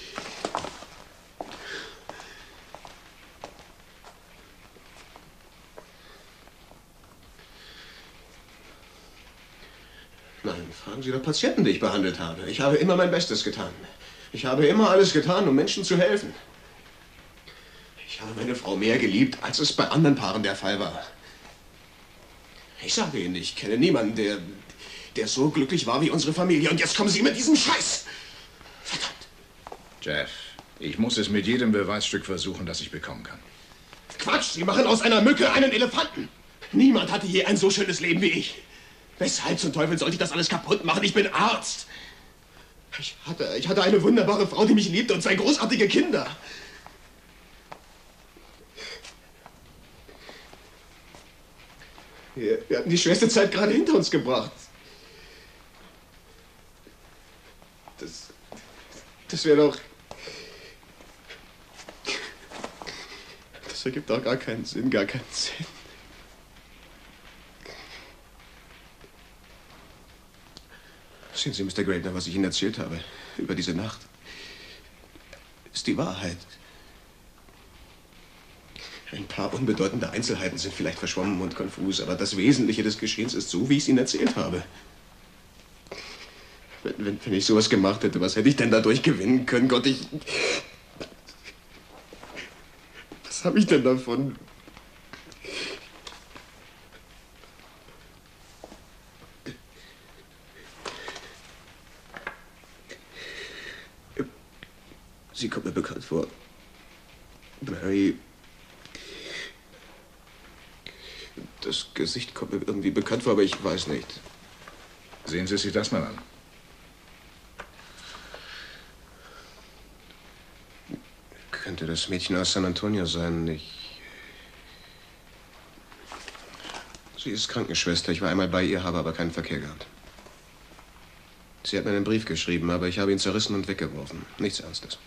Nein, fragen Sie doch Patienten, die ich behandelt habe. Ich habe immer mein Bestes getan. Ich habe immer alles getan, um Menschen zu helfen. Ich habe meine Frau mehr geliebt, als es bei anderen Paaren der Fall war. Ich sage Ihnen, ich kenne niemanden, der so glücklich war wie unsere Familie. Und jetzt kommen Sie mit diesem Scheiß! Jeff, ich muss es mit jedem Beweisstück versuchen, das ich bekommen kann. Quatsch. Sie machen aus einer Mücke einen Elefanten. Niemand hatte je ein so schönes Leben wie ich. Weshalb zum Teufel sollte ich das alles kaputt machen? Ich bin Arzt. Ich hatte eine wunderbare Frau, die mich liebte und 2 großartige Kinder. Wir hatten die schwerste Zeit gerade hinter uns gebracht. Das wäre doch... Das ergibt doch gar keinen Sinn, gar keinen Sinn. Sehen Sie, Mr. Graydner, was ich Ihnen erzählt habe über diese Nacht, ist die Wahrheit. Ein paar unbedeutende Einzelheiten sind vielleicht verschwommen und konfus, aber das Wesentliche des Geschehens ist so, wie ich es Ihnen erzählt habe. Wenn ich sowas gemacht hätte, was hätte ich denn dadurch gewinnen können? Gott, was habe ich denn davon? Sie kommt mir bekannt vor. Mary. Das Gesicht kommt mir irgendwie bekannt vor, aber ich weiß nicht. Sehen Sie sich das mal an. Könnte das Mädchen aus San Antonio sein? Sie ist Krankenschwester. Ich war einmal bei ihr, habe aber keinen Verkehr gehabt. Sie hat mir einen Brief geschrieben, aber ich habe ihn zerrissen und weggeworfen. Nichts Ernstes.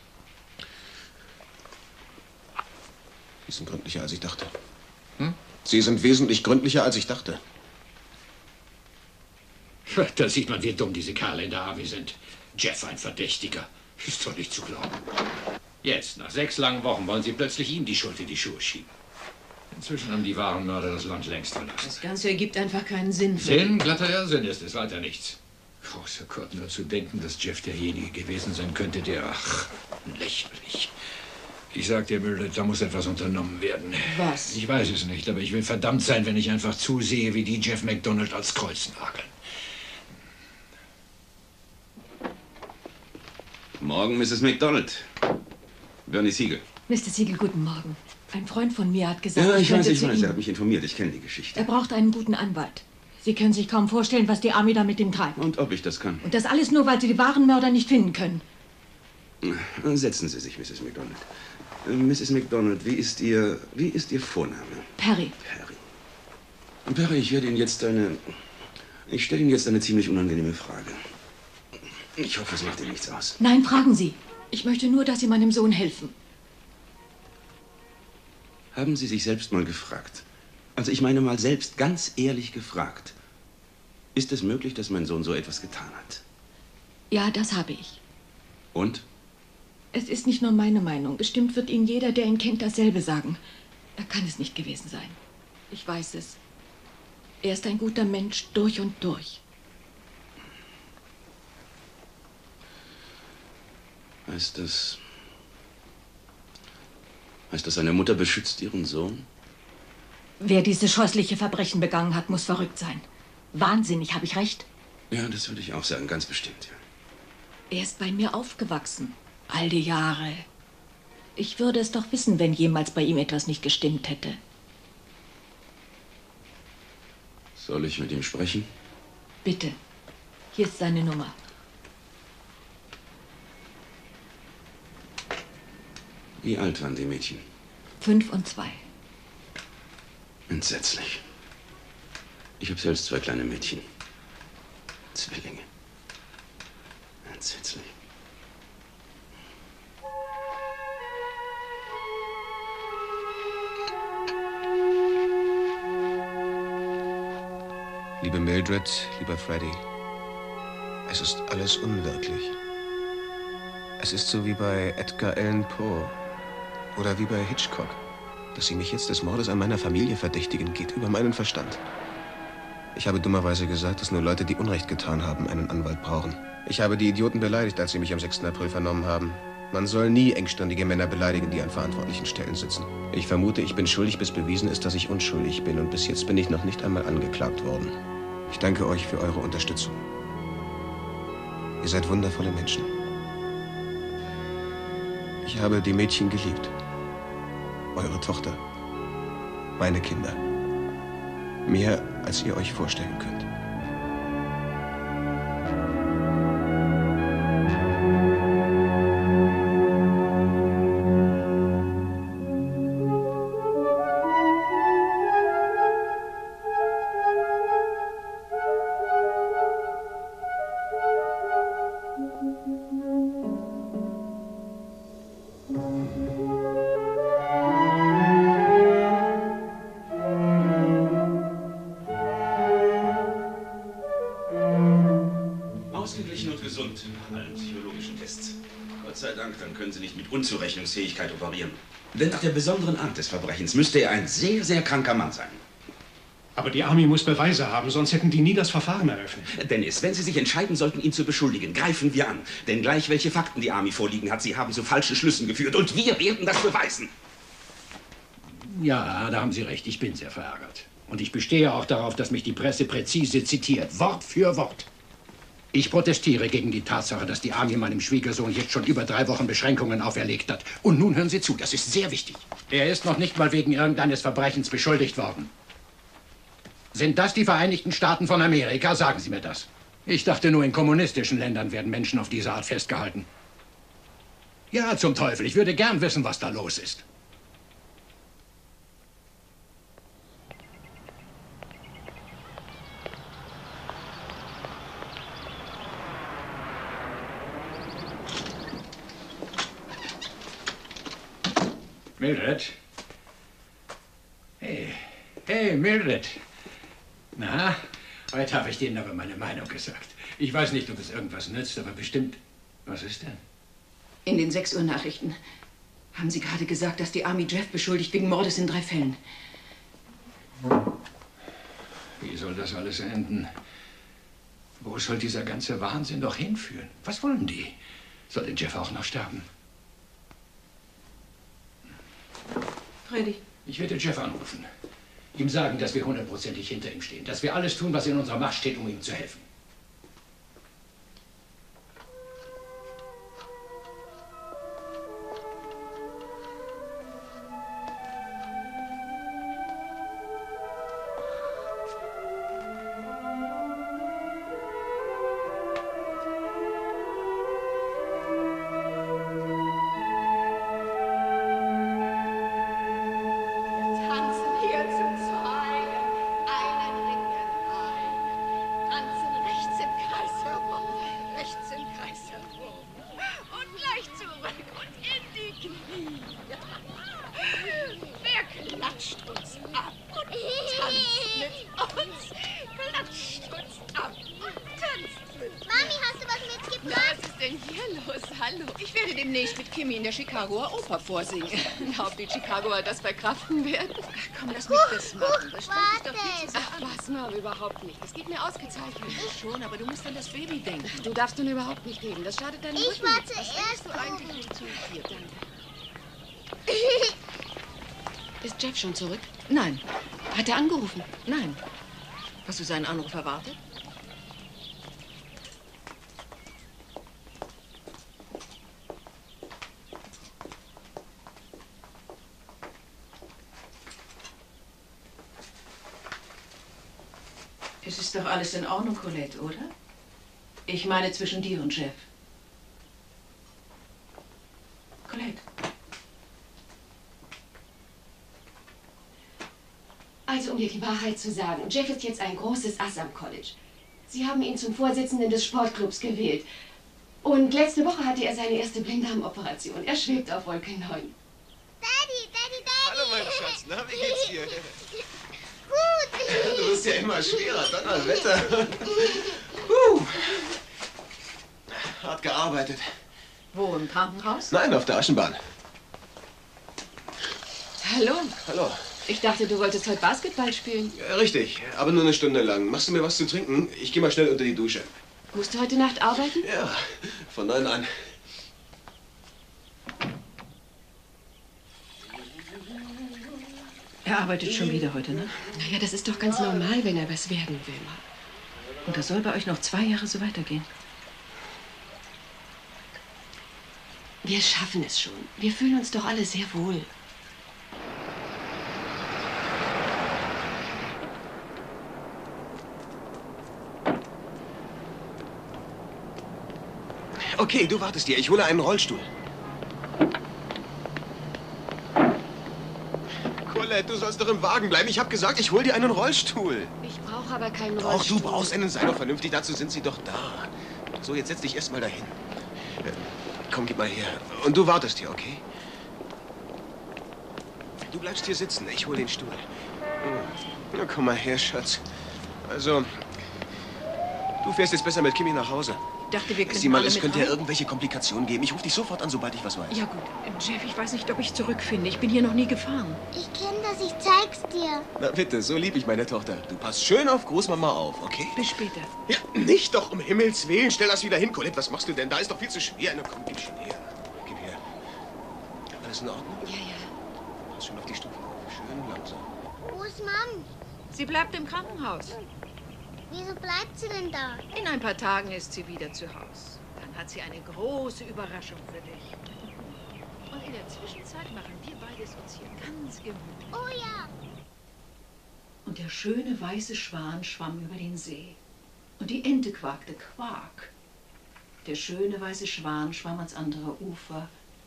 Sie sind gründlicher, als ich dachte. Sie sind wesentlich gründlicher, als ich dachte. Da sieht man, wie dumm diese Kerle in der Army sind. Jeff ein Verdächtiger. Ist doch nicht zu glauben. Jetzt, nach 6 langen Wochen, wollen Sie plötzlich ihm die Schuld in die Schuhe schieben. Inzwischen haben die wahren Mörder das Land längst verlassen. Das Ganze ergibt einfach keinen Sinn. Sinn, glatter Irrsinn ist es, weiter nichts. Großer Gott, nur zu denken, dass Jeff derjenige gewesen sein könnte, der... Ach, lächerlich. Ich sag dir, Mildred, da muss etwas unternommen werden. Was? Ich weiß es nicht, aber ich will verdammt sein, wenn ich einfach zusehe, wie die Jeff McDonald als Kreuz nageln. Morgen, Mrs. McDonald. Bernie Siegel. Mr. Siegel, guten Morgen. Ein Freund von mir hat gesagt, Ja, ich weiß, er er hat mich informiert. Ich kenne die Geschichte. Er braucht einen guten Anwalt. Sie können sich kaum vorstellen, was die Army da mit ihm treibt. Und ob ich das kann? Und das alles nur, weil Sie die wahren Mörder nicht finden können. Setzen Sie sich, Mrs. McDonald. Mrs. McDonald, wie ist Ihr Vorname? Perry. Perry, ich stelle Ihnen jetzt eine ziemlich unangenehme Frage. Ich hoffe, es macht Ihnen nichts aus. Nein, fragen Sie. Ich möchte nur, dass Sie meinem Sohn helfen. Haben Sie sich selbst mal gefragt, also ich meine mal selbst ganz ehrlich gefragt, ist es möglich, dass mein Sohn so etwas getan hat? Ja, das habe ich. Und? Es ist nicht nur meine Meinung. Bestimmt wird Ihnen jeder, der ihn kennt, dasselbe sagen. Er kann es nicht gewesen sein. Ich weiß es. Er ist ein guter Mensch durch und durch. Heißt das, seine Mutter beschützt ihren Sohn? Wer diese scheußliche Verbrechen begangen hat, muss verrückt sein. Wahnsinnig, habe ich recht? Ja, das würde ich auch sagen, ganz bestimmt, ja. Er ist bei mir aufgewachsen. All die Jahre. Ich würde es doch wissen, wenn jemals bei ihm etwas nicht gestimmt hätte. Soll ich mit ihm sprechen? Bitte. Hier ist seine Nummer. Wie alt waren die Mädchen? 5 und 2. Entsetzlich. Ich habe selbst 2 kleine Mädchen. Zwillinge. Entsetzlich. Liebe Mildred, lieber Freddy, es ist alles unwirklich. Es ist so wie bei Edgar Allan Poe oder wie bei Hitchcock. Dass Sie mich jetzt des Mordes an meiner Familie verdächtigen, geht über meinen Verstand. Ich habe dummerweise gesagt, dass nur Leute, die Unrecht getan haben, einen Anwalt brauchen. Ich habe die Idioten beleidigt, als sie mich am 6. April vernommen haben. Man soll nie engstirnige Männer beleidigen, die an verantwortlichen Stellen sitzen. Ich vermute, ich bin schuldig, bis bewiesen ist, dass ich unschuldig bin. Und bis jetzt bin ich noch nicht einmal angeklagt worden. Ich danke euch für eure Unterstützung. Ihr seid wundervolle Menschen. Ich habe die Mädchen geliebt. Eure Tochter Meine Kinder. Mehr, als ihr euch vorstellen könnt. Unzurechnungsfähigkeit operieren. Denn nach der besonderen Art des Verbrechens müsste er ein sehr, sehr kranker Mann sein. Aber die Army muss Beweise haben, sonst hätten die nie das Verfahren eröffnet. Dennis, wenn Sie sich entscheiden sollten, ihn zu beschuldigen, greifen wir an. Denn gleich welche Fakten die Army vorliegen hat, Sie haben zu falschen Schlüssen geführt und wir werden das beweisen. Ja, da haben Sie recht, ich bin sehr verärgert. Und ich bestehe auch darauf, dass mich die Presse präzise zitiert, Wort für Wort. Ich protestiere gegen die Tatsache, dass die Army meinem Schwiegersohn jetzt schon über 3 Wochen Beschränkungen auferlegt hat. Und nun hören Sie zu, das ist sehr wichtig. Er ist noch nicht mal wegen irgendeines Verbrechens beschuldigt worden. Sind das die Vereinigten Staaten von Amerika? Sagen Sie mir das. Ich dachte, nur in kommunistischen Ländern werden Menschen auf diese Art festgehalten. Ja, zum Teufel, ich würde gern wissen, was da los ist. Mildred? Hey, Mildred. Na, heute habe ich denen aber meine Meinung gesagt. Ich weiß nicht, ob es irgendwas nützt, aber bestimmt. Was ist denn? In den 6 Uhr Nachrichten haben Sie gerade gesagt, dass die Army Jeff beschuldigt wegen Mordes in 3 Fällen. Wie soll das alles enden? Wo soll dieser ganze Wahnsinn doch hinführen? Was wollen die? Soll denn Jeff auch noch sterben? Freddy. Ich werde Jeff anrufen. Ihm sagen, dass wir 100%ig hinter ihm stehen. Dass wir alles tun, was in unserer Macht steht, um ihm zu helfen. Chicagoer Oper vorsingen. Ob die Chicagoer das verkraften werden? Ach, komm, lass mich das machen. Das stellt sich doch nicht so an. Ach, was, Mom, überhaupt nicht. Das geht mir ausgezeichnet. Ich schon, aber du musst an das Baby denken. Ach, du darfst nun überhaupt nicht reden. Das schadet deinem Rücken. Ich war zuerst du eigentlich nicht zu? Hier, danke. Ist Jeff schon zurück? Nein. Hat er angerufen? Nein. Hast du seinen Anruf erwartet? Es ist doch alles in Ordnung, Colette, oder? Ich meine zwischen dir und Jeff. Colette. Also, um dir die Wahrheit zu sagen, Jeff ist jetzt ein großes Ass am College. Sie haben ihn zum Vorsitzenden des Sportclubs gewählt. Und letzte Woche hatte er seine erste Blinddarmoperation. Er schwebt auf Wolke 9. Daddy! Hallo, mein Schatz. Na, wie geht's dir? Gut. Du wirst ja immer schwerer. Donnerwetter. Hart gearbeitet. Wo, im Krankenhaus? Nein, auf der Aschenbahn. Hallo. Hallo. Ich dachte, du wolltest heute Basketball spielen. Ja, richtig, aber nur eine Stunde lang. Machst du mir was zu trinken? Ich gehe mal schnell unter die Dusche. Musst du heute Nacht arbeiten? Ja, von 9 an. Er arbeitet schon wieder heute, ne? Naja, das ist doch ganz normal, wenn er was werden will. Und das soll bei euch noch 2 Jahre so weitergehen. Wir schaffen es schon. Wir fühlen uns doch alle sehr wohl. Okay, du wartest hier. Ich hole einen Rollstuhl. Colette, du sollst doch im Wagen bleiben. Ich habe gesagt, ich hole dir einen Rollstuhl. Ich brauche aber keinen Doch, Rollstuhl. du brauchst einen. Sei doch vernünftig. Dazu sind sie doch da. So, jetzt setz dich erst mal dahin. Komm, gib mal her. Und du wartest hier, okay? Du bleibst hier sitzen. Ich hole den Stuhl. Na, komm mal her, Schatz. Also, du fährst jetzt besser mit Kimi nach Hause. Ich dachte, wir Sieh könnten mal, alle es mit könnte ja rein. irgendwelche Komplikationen geben. Ich rufe dich sofort an, sobald ich was weiß. Ja gut, Jeff, ich weiß nicht, ob ich zurückfinde. Ich bin hier noch nie gefahren. Ich kenne das, ich zeig's dir. Na bitte, so lieb ich meine Tochter. Du passt schön auf Großmama auf, okay? Bis später. Ja, nicht doch, um Himmels Willen. Stell das wieder hin, Colette. Was machst du denn? Da ist doch viel zu schwer. Na komm, gib schon her. Gib her. Alles in Ordnung? Ja, ja. Pass schön auf die Stufen auf. Schön langsam. Wo ist Mom? Sie bleibt im Krankenhaus. Wieso bleibt sie denn da? In ein paar Tagen ist sie wieder zu Hause. Dann hat sie eine große Überraschung für dich. Und in der Zwischenzeit machen wir beides uns hier ganz gemütlich. Oh ja. Und der schöne weiße Schwan schwamm über den See. Und die Ente quakte Quak. Der schöne weiße Schwan schwamm ans andere Ufer.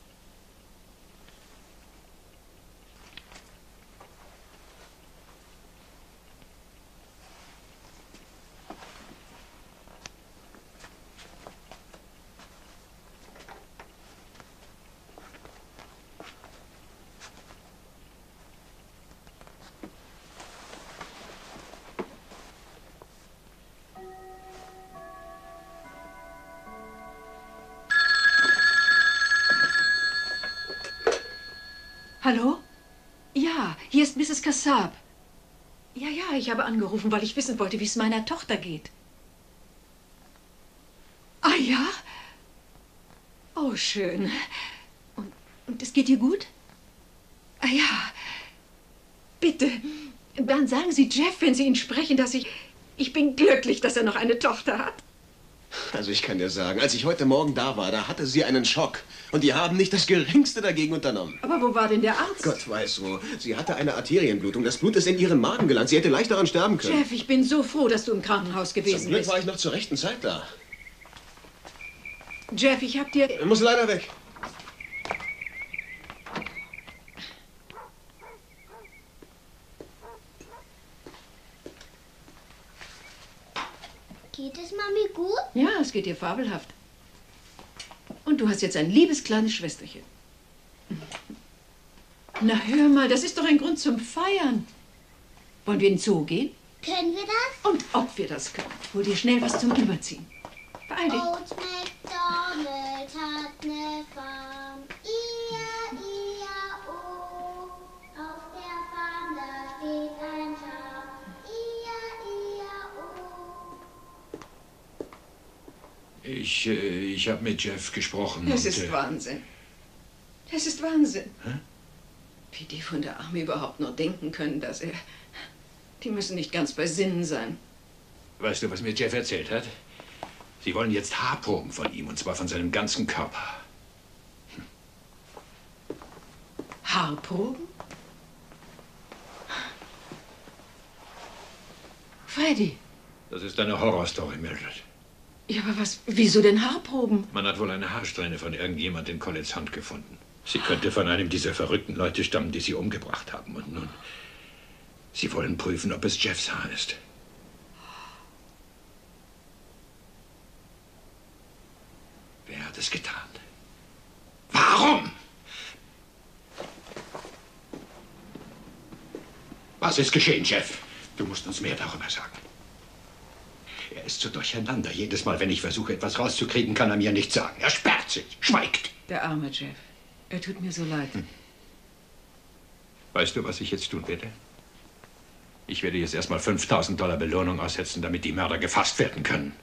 Hallo? Ja, hier ist Mrs. Kassab. Ja, ja, ich habe angerufen, weil ich wissen wollte, wie es meiner Tochter geht. Ah ja? Oh, schön. Und es geht ihr gut? Ah ja. Bitte, dann sagen Sie Jeff, wenn Sie ihn sprechen, dass ich bin glücklich, dass er noch eine Tochter hat. Also ich kann dir sagen, als ich heute Morgen da war, da hatte sie einen Schock. Und die haben nicht das Geringste dagegen unternommen. Aber wo war denn der Arzt? Gott weiß wo. Sie hatte eine Arterienblutung. Das Blut ist in ihren Magen gelangt. Sie hätte leicht daran sterben können. Jeff, ich bin so froh, dass du im Krankenhaus gewesen Zum Glück bist. war ich noch zur rechten Zeit da. Jeff, ich hab dir... Ich muss leider weg. Geht es Mami gut? Ja, es geht dir fabelhaft. Und du hast jetzt ein liebes kleines Schwesterchen. Na, hör mal, das ist doch ein Grund zum Feiern. Wollen wir in den Zoo gehen? Können wir das? Und ob wir das können. Hol dir schnell was zum Überziehen. Beeil dich. Old MacDonald hat ne Farm. I-A-I-A-O. Auf der Farm, da steht ein Schaf. I-A-I-A-O. Ich habe mit Jeff gesprochen. Das und, ist Wahnsinn. Das ist Wahnsinn. Wie die von der Armee überhaupt nur denken können, dass er... Die müssen nicht ganz bei Sinnen sein. Weißt du, was mir Jeff erzählt hat? Sie wollen jetzt Haarproben von ihm, und zwar von seinem ganzen Körper. Haarproben? Freddy. Das ist eine Horrorstory, Mildred. Ja, aber was... Wieso denn Haarproben? Man hat wohl eine Haarsträhne von irgendjemand in Colettes Hand gefunden. Sie könnte von einem dieser verrückten Leute stammen, die sie umgebracht haben. Und nun... Sie wollen prüfen, ob es Jeffs Haar ist. Wer hat es getan? Warum? Was ist geschehen, Jeff? Du musst uns mehr darüber sagen. Er ist so durcheinander. Jedes Mal, wenn ich versuche, etwas rauszukriegen, kann er mir nichts sagen. Er sperrt sich, schweigt. Der arme Jeff. Er tut mir so leid. Weißt du, was ich jetzt tun werde? Ich werde jetzt erstmal $5.000 Belohnung aussetzen, damit die Mörder gefasst werden können.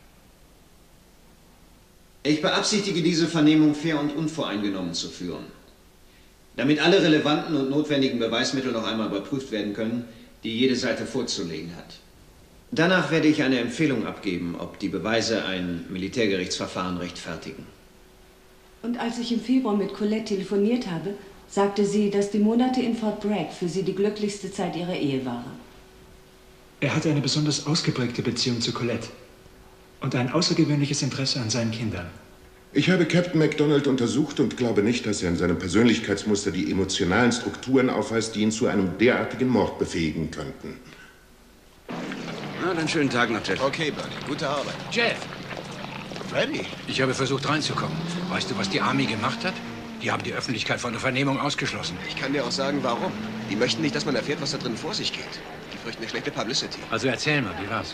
Ich beabsichtige, diese Vernehmung fair und unvoreingenommen zu führen. Damit alle relevanten und notwendigen Beweismittel noch einmal überprüft werden können, die jede Seite vorzulegen hat. Danach werde ich eine Empfehlung abgeben, ob die Beweise ein Militärgerichtsverfahren rechtfertigen. Und als ich im Februar mit Colette telefoniert habe, sagte sie, dass die Monate in Fort Bragg für sie die glücklichste Zeit ihrer Ehe waren. Er hatte eine besonders ausgeprägte Beziehung zu Colette und ein außergewöhnliches Interesse an seinen Kindern. Ich habe Captain MacDonald untersucht und glaube nicht, dass er in seinem Persönlichkeitsmuster die emotionalen Strukturen aufweist, die ihn zu einem derartigen Mord befähigen könnten. Na, dann schönen Tag noch, Jeff. Okay, Bernie. Gute Arbeit. Jeff! Freddy? Ich habe versucht reinzukommen. Weißt du, was die Army gemacht hat? Die haben die Öffentlichkeit von der Vernehmung ausgeschlossen. Ich kann dir auch sagen, warum. Die möchten nicht, dass man erfährt, was da drin vor sich geht. Die fürchten eine schlechte Publicity. Also erzähl mal, wie war's?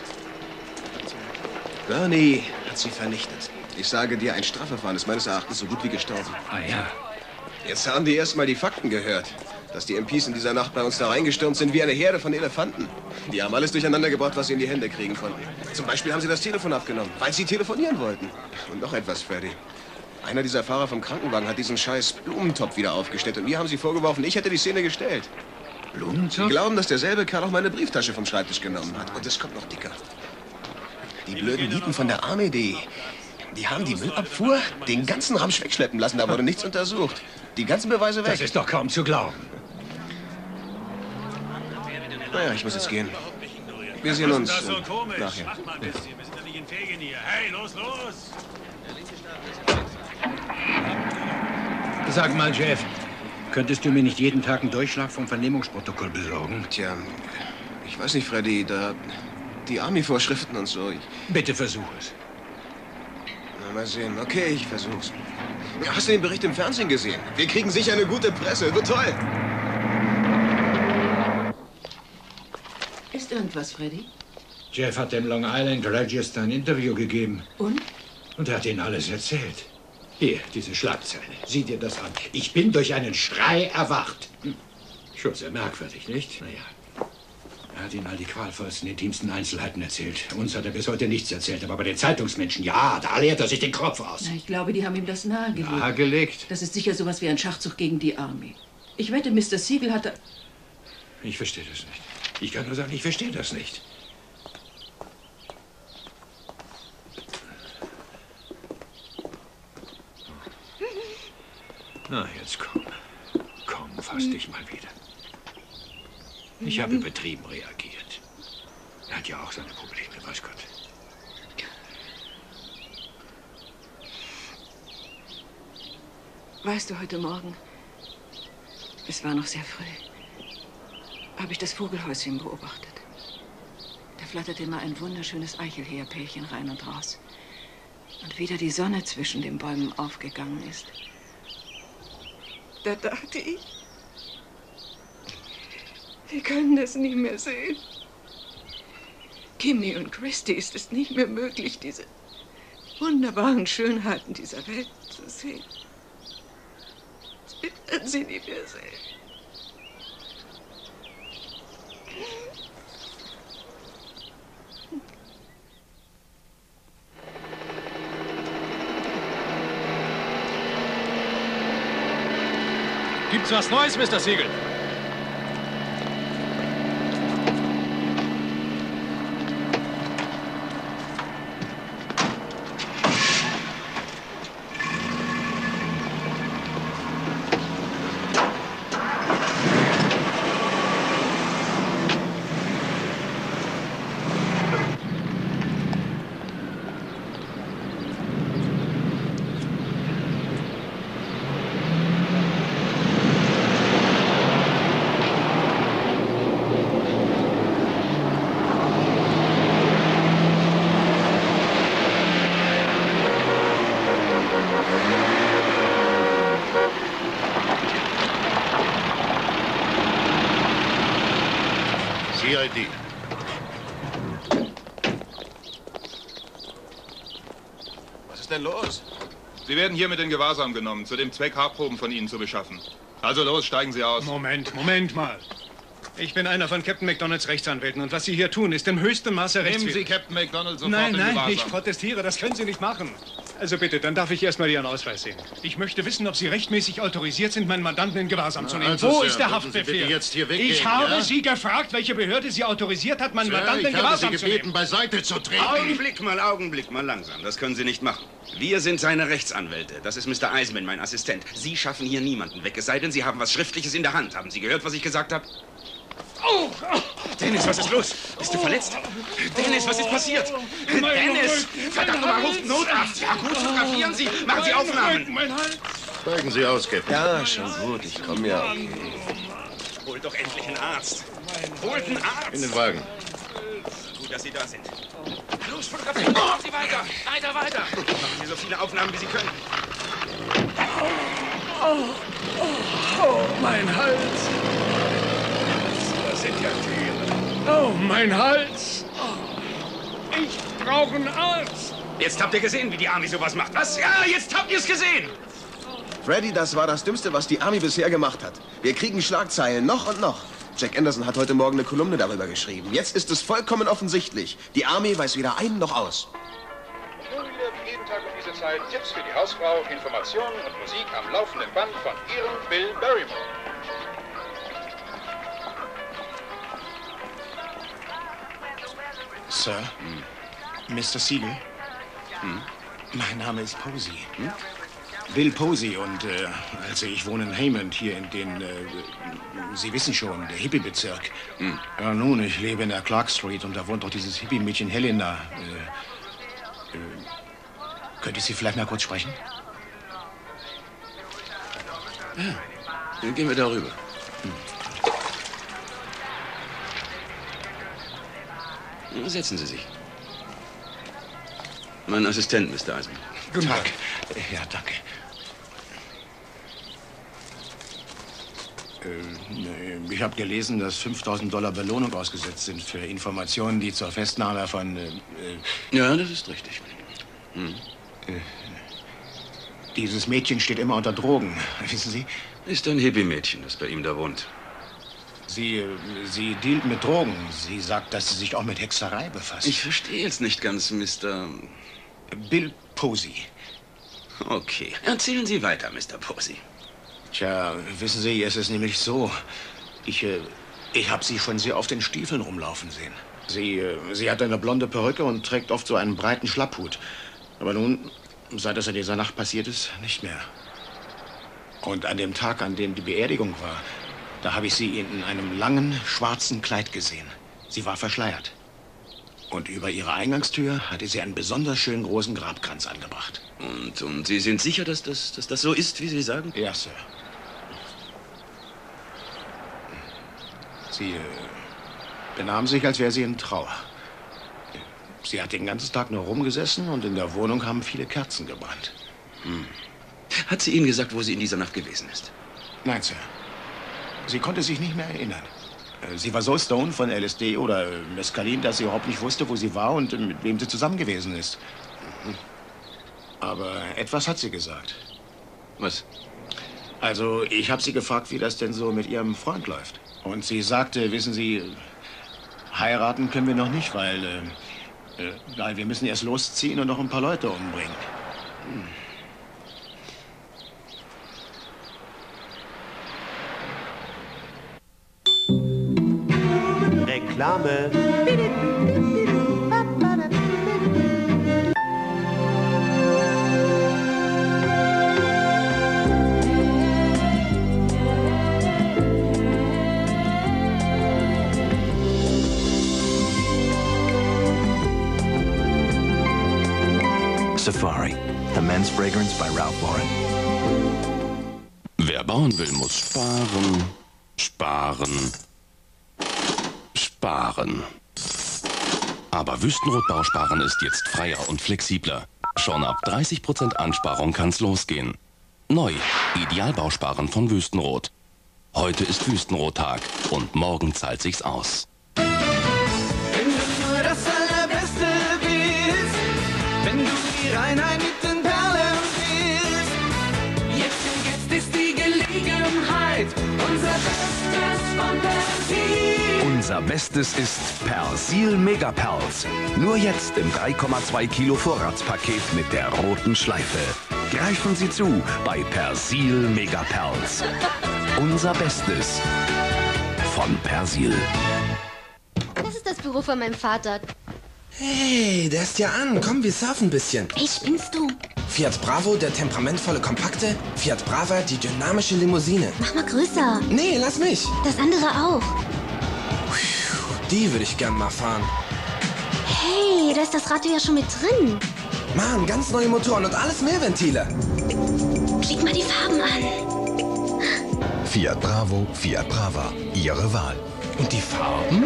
Bernie hat sie vernichtet. Ich sage dir, ein Strafverfahren ist meines Erachtens so gut wie gestorben. Ah ja. Jetzt haben die erst mal die Fakten gehört. Dass die MPs in dieser Nacht bei uns da reingestürmt sind wie eine Herde von Elefanten. Die haben alles durcheinander gebracht, was sie in die Hände kriegen konnten. Zum Beispiel haben sie das Telefon abgenommen, weil sie telefonieren wollten. Und noch etwas, Freddy. Einer dieser Fahrer vom Krankenwagen hat diesen scheiß Blumentopf wieder aufgestellt. Und mir haben sie vorgeworfen, ich hätte die Szene gestellt. Blumentopf? Sie glauben, dass derselbe Kerl auch meine Brieftasche vom Schreibtisch genommen hat. Und es kommt noch dicker. Die blöden Nieten von der Armee, die haben die Müllabfuhr den ganzen Ramsch wegschleppen lassen. Da wurde nichts untersucht. Die ganzen Beweise weg. Das ist doch kaum zu glauben. Naja, ich muss jetzt gehen. Wir sehen uns nachher. Hey, los, los! Sag mal, Jeff, könntest du mir nicht jeden Tag einen Durchschlag vom Vernehmungsprotokoll besorgen? Tja, ich weiß nicht, Freddy, die Army-Vorschriften und so. Bitte versuch es. Na, mal sehen. Okay, ich versuch's. Hast du den Bericht im Fernsehen gesehen? Wir kriegen sicher eine gute Presse. Wird toll. Ist irgendwas, Freddy? Jeff hat dem Long Island Register ein Interview gegeben. Und? Und er hat ihnen alles erzählt. Hier, diese Schlagzeile. Sieh dir das an. Ich bin durch einen Schrei erwacht. Schon sehr merkwürdig, nicht? Naja. Er hat ihnen all die qualvollsten, intimsten Einzelheiten erzählt. Uns hat er bis heute nichts erzählt, aber bei den Zeitungsmenschen, ja, da leert er sich den Kopf aus. Na, ich glaube, die haben ihm das nahegelegt. Nahegelegt? Das ist sicher sowas wie ein Schachzug gegen die Army. Ich wette, Mr. Siegel hatte... Ich verstehe das nicht. Ich kann nur sagen, ich verstehe das nicht. Na, jetzt komm. Komm, fass dich mal wieder. Ich habe übertrieben reagiert. Er hat ja auch seine Probleme, weiß Gott. Weißt du, heute Morgen, es war noch sehr früh, habe ich das Vogelhäuschen beobachtet. Da flatterte immer ein wunderschönes Eichelheerpärchen rein und raus. Und wieder die Sonne zwischen den Bäumen aufgegangen ist. Da dachte ich, wir können es nie mehr sehen. Kimmy und Christy ist es nicht mehr möglich, diese wunderbaren Schönheiten dieser Welt zu sehen. Wir werden sie nie mehr sehen. Gibt's was Neues, Mr. Siegel? CID. Was ist denn los? Sie werden hier mit in Gewahrsam genommen, zu dem Zweck, Haarproben von Ihnen zu beschaffen. Also los, steigen Sie aus. Moment mal. Ich bin einer von Captain MacDonalds Rechtsanwälten und was Sie hier tun, ist im höchsten Maße rechtswidrig. Nehmen Sie Captain MacDonald sofort in Nein, Gewahrsam. ich protestiere, das können Sie nicht machen. Also bitte, dann darf ich erstmal Ihren Ausweis sehen. Ich möchte wissen, ob Sie rechtmäßig autorisiert sind, meinen Mandanten in Gewahrsam zu nehmen. Also, Wo Sir, ist der würden Sie Haftbefehl? bitte jetzt hier weggehen, ich habe ja? Sie gefragt, welche Behörde Sie autorisiert hat, meinen Sir, Mandanten in ich habe Gewahrsam Sie zu gebeten, nehmen. beiseite zu treten. Augenblick mal langsam. Das können Sie nicht machen. Wir sind seine Rechtsanwälte. Das ist Mr. Eisman, mein Assistent. Sie schaffen hier niemanden weg, es sei denn, Sie haben was Schriftliches in der Hand. Haben Sie gehört, was ich gesagt habe? Dennis, was ist los? Bist du verletzt? Dennis, was ist passiert? Dennis! Verdammt nochmal, ruft einen Notarzt! Ja gut, fotografieren Sie! Machen Sie Aufnahmen! Steigen Sie aus, Captain. Ja, schon gut. Ich komme ja. Holt doch endlich einen Arzt! Holt einen Arzt! In den Wagen. Gut, dass Sie da sind. Los, fotografieren! Machen Sie weiter! Weiter! Machen Sie so viele Aufnahmen, wie Sie können. Oh, mein Hals! Das sind ja Tiere. Oh, mein Hals! Ich brauche einen Arzt! Jetzt habt ihr gesehen, wie die Army sowas macht. Was? Ja, jetzt habt ihr es gesehen! Freddy, das war das Dümmste, was die Army bisher gemacht hat. Wir kriegen Schlagzeilen, noch und noch. Jack Anderson hat heute Morgen eine Kolumne darüber geschrieben. Jetzt ist es vollkommen offensichtlich. Die Army weiß weder ein noch aus. Nun wieder wie jeden Tag um diese Zeit Tipps für die Hausfrau, Informationen und Musik am laufenden Band von Ihrem Bill Barrymore. Sir, Mr. Siegel, mein Name ist Posey. Bill Posey und also ich wohne in Haymond, hier in den, Sie wissen schon, der Hippie-Bezirk. Ja, nun, ich lebe in der Clark Street und da wohnt doch dieses Hippie-Mädchen Helena. Könnte ich Sie vielleicht mal kurz sprechen? Ja, dann gehen wir darüber. Setzen Sie sich. Mein Assistent, Mr. Eisman. Guten Tag. Ja, danke. Ich habe gelesen, dass $5.000 Belohnung ausgesetzt sind für Informationen, die zur Festnahme von... Ja, das ist richtig. Dieses Mädchen steht immer unter Drogen, wissen Sie? Ist ein Hippie-Mädchen, das bei ihm da wohnt. Sie dealt mit Drogen. Sie sagt, dass sie sich auch mit Hexerei befasst. Ich verstehe jetzt nicht ganz, Mr... Bill Posey. Okay. Erzählen Sie weiter, Mr. Posey. Tja, wissen Sie, es ist nämlich so. Ich habe sie schon sehr oft in Stiefeln rumlaufen sehen. Sie hat eine blonde Perücke und trägt oft so einen breiten Schlapphut. Aber nun, seit es in dieser Nacht passiert ist, nicht mehr. Und an dem Tag, an dem die Beerdigung war, da habe ich sie in einem langen, schwarzen Kleid gesehen. Sie war verschleiert. Und über ihre Eingangstür hatte sie einen besonders schön großen Grabkranz angebracht. Und Sie sind sicher, dass das so ist, wie Sie sagen? Ja, Sir. Sie benahm sich, als wäre sie in Trauer. Sie hat den ganzen Tag nur rumgesessen und in der Wohnung haben viele Kerzen gebrannt. Hat sie Ihnen gesagt, wo sie in dieser Nacht gewesen ist? Nein, Sir. Sie konnte sich nicht mehr erinnern. Sie war so stoned von LSD oder Mescalin, dass sie überhaupt nicht wusste, wo sie war und mit wem sie zusammen gewesen ist. Aber etwas hat sie gesagt. Was? Also, ich habe sie gefragt, wie das denn so mit ihrem Freund läuft. Und sie sagte, wissen Sie, heiraten können wir noch nicht, weil wir müssen erst losziehen und noch ein paar Leute umbringen. Reklame. Safari, the men's fragrance by Ralph Lauren. Wer bauen will, muss sparen, sparen, sparen. Aber Wüstenrot-Bausparen ist jetzt freier und flexibler. Schon ab 30% Ansparung kann's losgehen. Neu, Idealbausparen von Wüstenrot. Heute ist Wüstenrot-Tag und morgen zahlt sich's aus. Wenn du nur das Allerbeste willst, wenn du die Reinheit mit den Perlen willst, jetzt ist die Gelegenheit, unser Bestes von Persil. Unser Bestes ist Persil Mega Perls. Nur jetzt im 3,2 Kilo Vorratspaket mit der roten Schleife. Greifen Sie zu bei Persil Mega Perls. Unser Bestes von Persil. Das ist das Büro von meinem Vater. Hey, der ist ja an. Komm, wir surfen ein bisschen. Hey, spinnst du? Fiat Bravo, der temperamentvolle Kompakte. Fiat Brava, die dynamische Limousine. Mach mal größer. Nee, lass mich. Das andere auch. Die würde ich gern mal fahren. Hey, da ist das Radio ja schon mit drin. Mann, ganz neue Motoren und alles Mehrventile. Klick mal die Farben an. Fiat Bravo, Fiat Brava. Ihre Wahl. Und die Farben?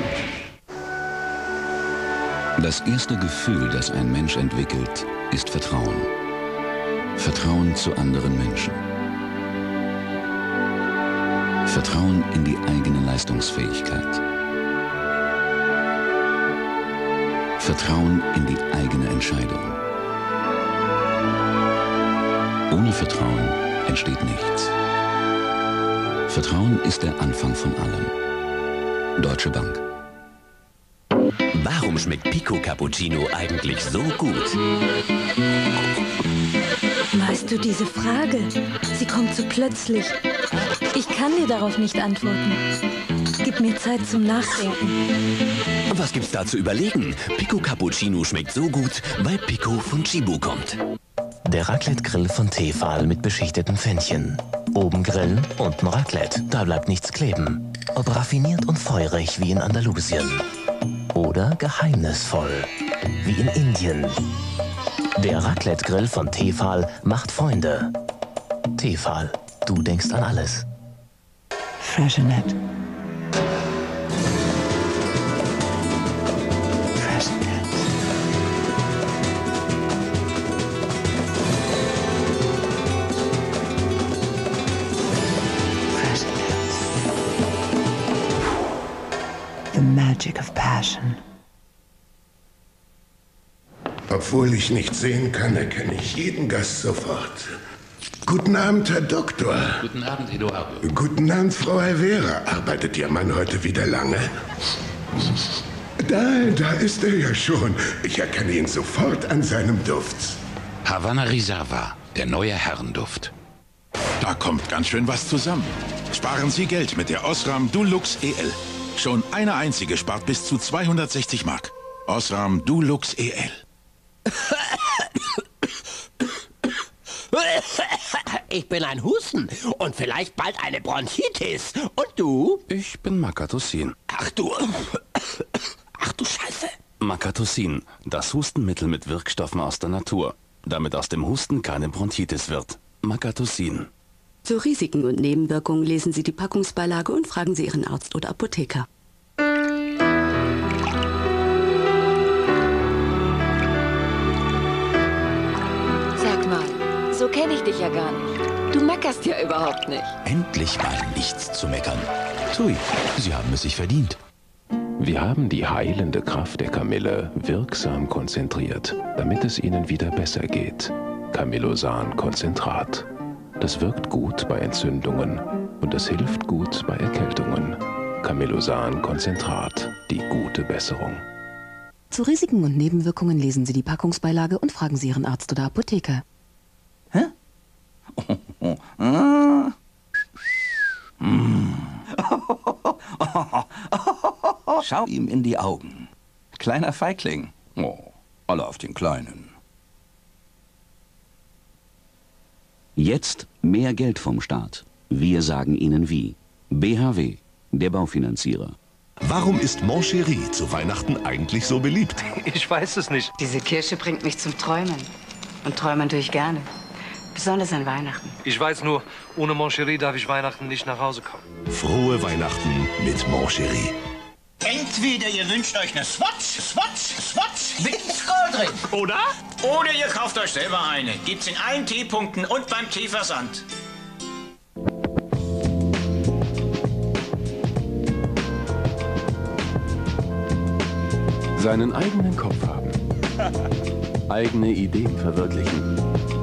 Das erste Gefühl, das ein Mensch entwickelt, ist Vertrauen. Vertrauen zu anderen Menschen. Vertrauen in die eigene Leistungsfähigkeit. Vertrauen in die eigene Entscheidung. Ohne Vertrauen entsteht nichts. Vertrauen ist der Anfang von allem. Deutsche Bank. Warum schmeckt Pico Cappuccino eigentlich so gut? Weißt du, diese Frage, sie kommt so plötzlich. Ich kann dir darauf nicht antworten. Gib mir Zeit zum Nachdenken. Was gibt's da zu überlegen? Pico Cappuccino schmeckt so gut, weil Pico von Chibu kommt. Der Raclette-Grill von Tefal mit beschichteten Pfännchen. Oben grillen, unten Raclette. Da bleibt nichts kleben. Ob raffiniert und feurig wie in Andalusien. Oder geheimnisvoll wie in Indien. Der Raclette-Grill von Tefal macht Freunde. Tefal, du denkst an alles. Freshenet. The magic of passion. Obwohl ich nicht sehen kann, erkenne ich jeden Gast sofort. Guten Abend, Herr Doktor. Guten Abend, Eduardo. Guten Abend, Frau Herrera. Arbeitet Ihr Mann heute wieder lange? Da ist er ja schon. Ich erkenne ihn sofort an seinem Duft. Havana Reserva, der neue Herrenduft. Da kommt ganz schön was zusammen. Sparen Sie Geld mit der Osram Dulux EL. Schon eine einzige spart bis zu 260 Mark. Osram Dulux EL. Ich bin ein Husten und vielleicht bald eine Bronchitis. Und du? Ich bin Makatosin. Ach du Scheiße. Makatosin, das Hustenmittel mit Wirkstoffen aus der Natur, damit aus dem Husten keine Bronchitis wird. Makatosin. Zu Risiken und Nebenwirkungen lesen Sie die Packungsbeilage und fragen Sie Ihren Arzt oder Apotheker. Sag mal, so kenne ich dich ja gar nicht. Du meckerst ja überhaupt nicht. Endlich mal nichts zu meckern. Tui, Sie haben es sich verdient. Wir haben die heilende Kraft der Kamille wirksam konzentriert, damit es Ihnen wieder besser geht. Camillosan-Konzentrat. Das wirkt gut bei Entzündungen und es hilft gut bei Erkältungen. Camillosan-Konzentrat, die gute Besserung. Zu Risiken und Nebenwirkungen lesen Sie die Packungsbeilage und fragen Sie Ihren Arzt oder Apotheker. Hä? Schau ihm in die Augen. Kleiner Feigling. Oh, alle auf den Kleinen. Jetzt mehr Geld vom Staat. Wir sagen Ihnen wie. BHW, der Baufinanzierer. Warum ist Moncherie zu Weihnachten eigentlich so beliebt? Ich weiß es nicht. Diese Kirsche bringt mich zum Träumen. Und träumen tue ich gerne. Besonders an Weihnachten. Ich weiß nur, ohne Moncherie darf ich Weihnachten nicht nach Hause kommen. Frohe Weihnachten mit Moncherie. Entweder ihr wünscht euch eine Swatch mit Skull drin. Oder ihr kauft euch selber eine. Gibt's in allen T-Punkten und beim T-Versand. Seinen eigenen Kopf haben. Eigene Ideen verwirklichen.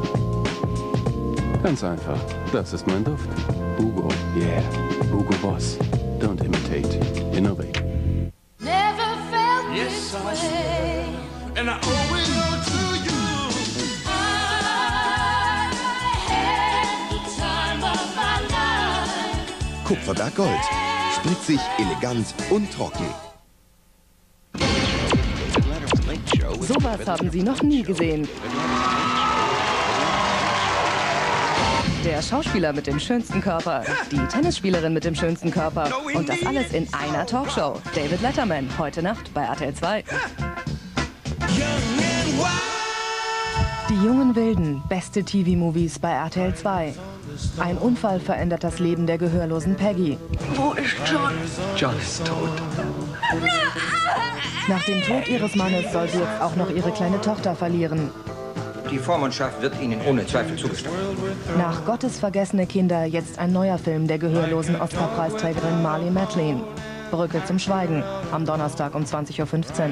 Ganz einfach. Das ist mein Duft. Hugo, yeah. Hugo Boss. Don't imitate. Innovate. Never felt this way, and I owe it all to you. I had the time of my life. Kupferberg Gold. Spritzig, elegant und trocken. Sowas haben Sie noch nie gesehen. Der Schauspieler mit dem schönsten Körper, die Tennisspielerin mit dem schönsten Körper und das alles in einer Talkshow. David Letterman, heute Nacht bei RTL 2. Die jungen Wilden, beste TV-Movies bei RTL 2. Ein Unfall verändert das Leben der gehörlosen Peggy. Wo ist John? John ist tot. Nach dem Tod ihres Mannes soll sie jetzt auch noch ihre kleine Tochter verlieren. Die Vormundschaft wird Ihnen ohne Zweifel zugestanden. Nach Gottes vergessene Kinder jetzt ein neuer Film der gehörlosen Oscar-Preisträgerin Marlee Matlin. Brücke zum Schweigen, am Donnerstag um 20:15 Uhr.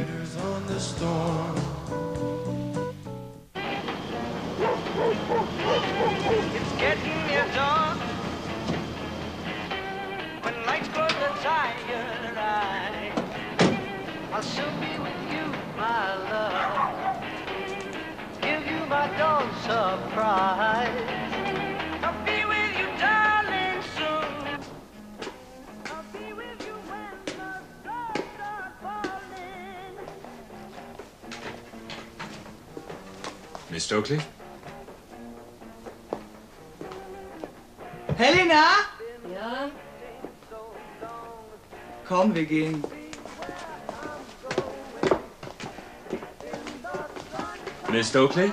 Surprise. I'll be with you, darling, soon. I'll be with you when the stars start falling. Miss Stokely? Helena? Ja? Komm, wir gehen. Miss Stokely?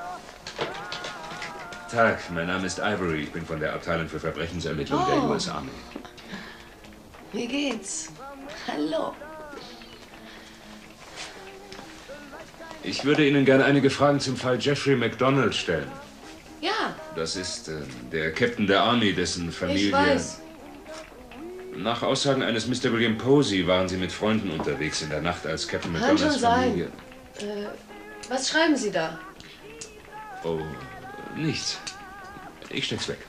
Tag, mein Name ist Ivory. Ich bin von der Abteilung für Verbrechensermittlung der US Army. Wie geht's? Hallo. Ich würde Ihnen gerne einige Fragen zum Fall Jeffrey McDonald stellen. Ja. Das ist der Captain der Army, dessen Familie... Ich weiß. Nach Aussagen eines Mr. William Posey waren Sie mit Freunden unterwegs in der Nacht, als Captain Kann McDonalds schon sein. Familie... Was schreiben Sie da? Oh, nichts. Ich steck's weg.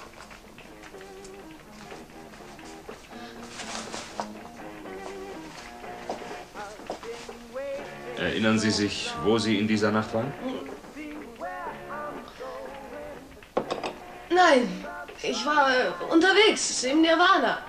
Erinnern Sie sich, wo Sie in dieser Nacht waren? Nein, ich war unterwegs im Nirvana.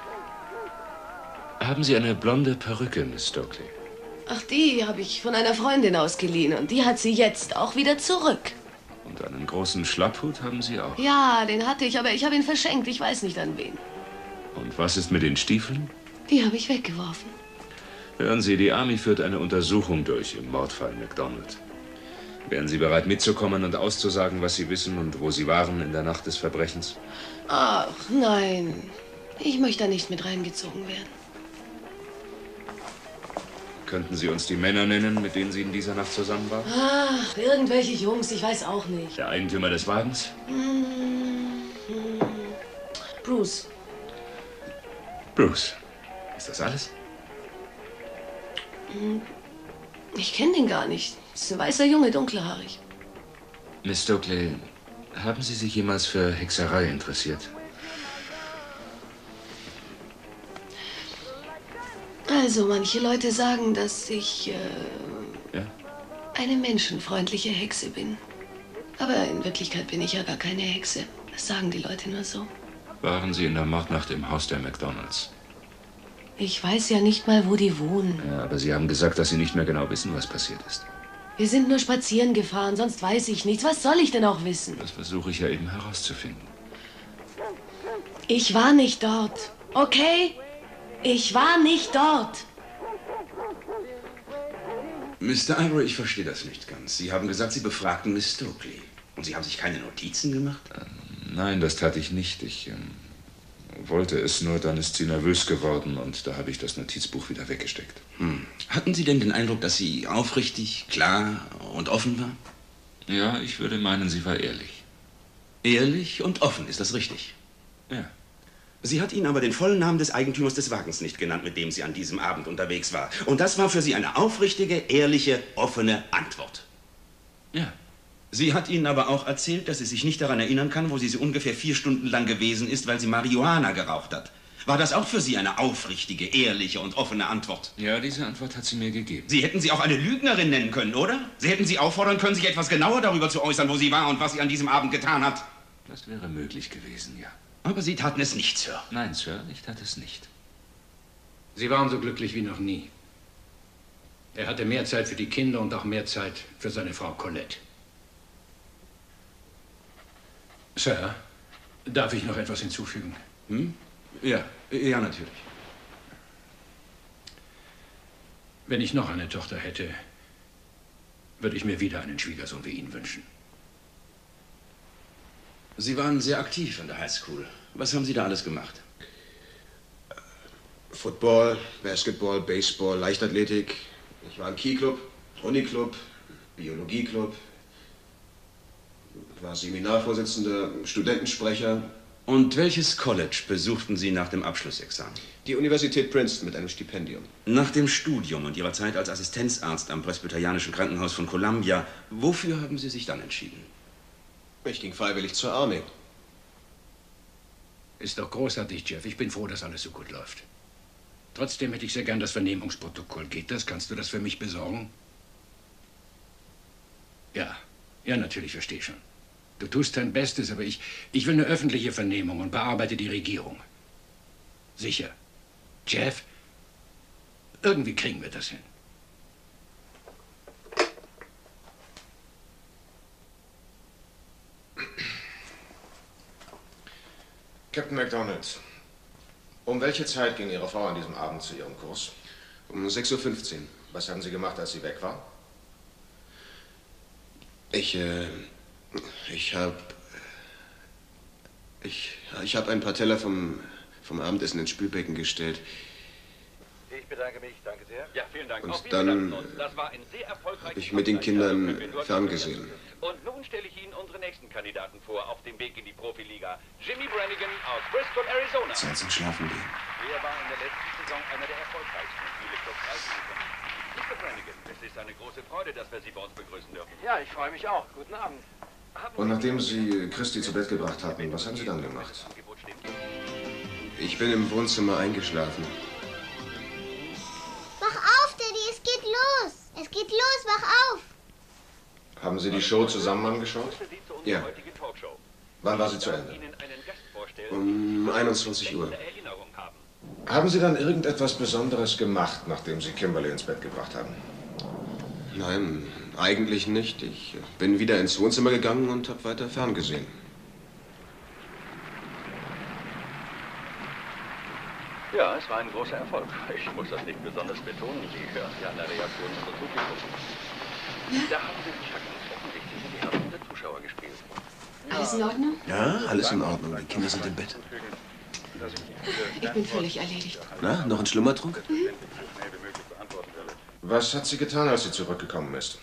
Haben Sie eine blonde Perücke, Miss Stokely? Ach, die habe ich von einer Freundin ausgeliehen und die hat sie jetzt auch wieder zurück. Und einen großen Schlapphut haben Sie auch? Ja, den hatte ich, aber ich habe ihn verschenkt. Ich weiß nicht an wen. Und was ist mit den Stiefeln? Die habe ich weggeworfen. Hören Sie, die Army führt eine Untersuchung durch im Mordfall McDonald. Wären Sie bereit mitzukommen und auszusagen, was Sie wissen und wo Sie waren in der Nacht des Verbrechens? Ach, nein. Ich möchte da nicht mit reingezogen werden. Könnten Sie uns die Männer nennen, mit denen Sie in dieser Nacht zusammen waren? Ach, irgendwelche Jungs, ich weiß auch nicht. Der Eigentümer des Wagens? Bruce. Bruce. Ist das alles? Ich kenne den gar nicht. Ist ein weißer Junge, dunkelhaarig. Miss Stokely, haben Sie sich jemals für Hexerei interessiert? Also, manche Leute sagen, dass ich eine menschenfreundliche Hexe bin. Aber in Wirklichkeit bin ich ja gar keine Hexe. Das sagen die Leute nur so. Waren Sie in der Mordnacht im Haus der McDonalds? Ich weiß ja nicht mal, wo die wohnen. Ja, aber Sie haben gesagt, dass Sie nicht mehr genau wissen, was passiert ist. Wir sind nur spazieren gefahren, sonst weiß ich nichts. Was soll ich denn auch wissen? Das versuche ich ja eben herauszufinden. Ich war nicht dort, okay? Ich war nicht dort. Mr. Ivory, ich verstehe das nicht ganz. Sie haben gesagt, Sie befragten Miss Stokely. Und Sie haben sich keine Notizen gemacht? Nein, das tat ich nicht. Ich wollte es nur, dann ist sie nervös geworden und da habe ich das Notizbuch wieder weggesteckt. Hatten Sie denn den Eindruck, dass sie aufrichtig, klar und offen war? Ja, ich würde meinen, sie war ehrlich. Ehrlich und offen, ist das richtig? Ja. Sie hat Ihnen aber den vollen Namen des Eigentümers des Wagens nicht genannt, mit dem sie an diesem Abend unterwegs war. Und das war für Sie eine aufrichtige, ehrliche, offene Antwort. Ja. Sie hat Ihnen aber auch erzählt, dass sie sich nicht daran erinnern kann, wo sie ungefähr 4 Stunden lang gewesen ist, weil sie Marihuana geraucht hat. War das auch für Sie eine aufrichtige, ehrliche und offene Antwort? Ja, diese Antwort hat sie mir gegeben. Sie hätten sie auch eine Lügnerin nennen können, oder? Sie hätten sie auffordern können, sich etwas genauer darüber zu äußern, wo sie war und was sie an diesem Abend getan hat. Das wäre möglich gewesen, ja. Aber Sie taten es nicht, Sir. Nein, Sir, ich tat es nicht. Sie waren so glücklich wie noch nie. Er hatte mehr Zeit für die Kinder und auch mehr Zeit für seine Frau Colette. Sir, Darf ich noch etwas hinzufügen? Hm? Ja, natürlich. Wenn ich noch eine Tochter hätte, würde ich mir wieder einen Schwiegersohn wie ihn wünschen. Sie waren sehr aktiv an der Highschool. Was haben Sie da alles gemacht? Football, Basketball, Baseball, Leichtathletik. Ich war im Key-Club, Uniclub, Biologieclub. War Seminarvorsitzender, Studentensprecher. Und welches College besuchten Sie nach dem Abschlussexamen? Die Universität Princeton mit einem Stipendium. Nach dem Studium und Ihrer Zeit als Assistenzarzt am Presbyterianischen Krankenhaus von Columbia, wofür haben Sie sich dann entschieden? Ich ging freiwillig zur Armee. Ist doch großartig, Jeff. Ich bin froh, dass alles so gut läuft. Trotzdem hätte ich sehr gern das Vernehmungsprotokoll. Geht das? Kannst du das für mich besorgen? Ja, natürlich, verstehe schon. Du tust dein Bestes, aber ich will eine öffentliche Vernehmung und bearbeite die Regierung. Sicher. Jeff, irgendwie kriegen wir das hin. Captain McDonald, um welche Zeit ging Ihre Frau an diesem Abend zu Ihrem Kurs? Um 6:15 Uhr. Was haben Sie gemacht, als sie weg war? Ich habe ein paar Teller vom Abendessen ins Spülbecken gestellt. Ich bedanke mich, danke sehr. Ja, vielen Dank. Und dann habe ich mit den Kindern ferngesehen. Und nun stelle ich Ihnen unsere nächsten Kandidaten vor, auf dem Weg in die Profiliga. Jimmy Brannigan aus Bristol, Arizona. Zeit zum Schlafen gehen. Er war in der letzten Saison einer der erfolgreichsten. Viele Clubs reichen können. Mr. Brannigan, es ist eine große Freude, dass wir Sie bei uns begrüßen dürfen. Ja, ich freue mich auch. Guten Abend. Und nachdem Sie Christi zu Bett gebracht hatten, was haben Sie dann gemacht? Ich bin im Wohnzimmer eingeschlafen. Wach auf, Daddy, es geht los. Es geht los, wach auf. Haben Sie die Show zusammen angeschaut? Ja. Wann war sie zu Ende? Um 21 Uhr. Haben Sie dann irgendetwas Besonderes gemacht, nachdem Sie Kimberly ins Bett gebracht haben? Nein, eigentlich nicht. Ich bin wieder ins Wohnzimmer gegangen und habe weiter ferngesehen. Ja, es war ein großer Erfolg. Ich muss das nicht besonders betonen. Sie hören ja an der Reaktion unseres Publikums. Da haben Sie sich ganz offensichtlich in die Herzen der Zuschauer gespielt. Alles in Ordnung? Ja, alles in Ordnung. Die Kinder sind im Bett. Ich bin völlig erledigt. Na, noch ein Schlummertrunk? Was hat sie getan, als sie zurückgekommen ist?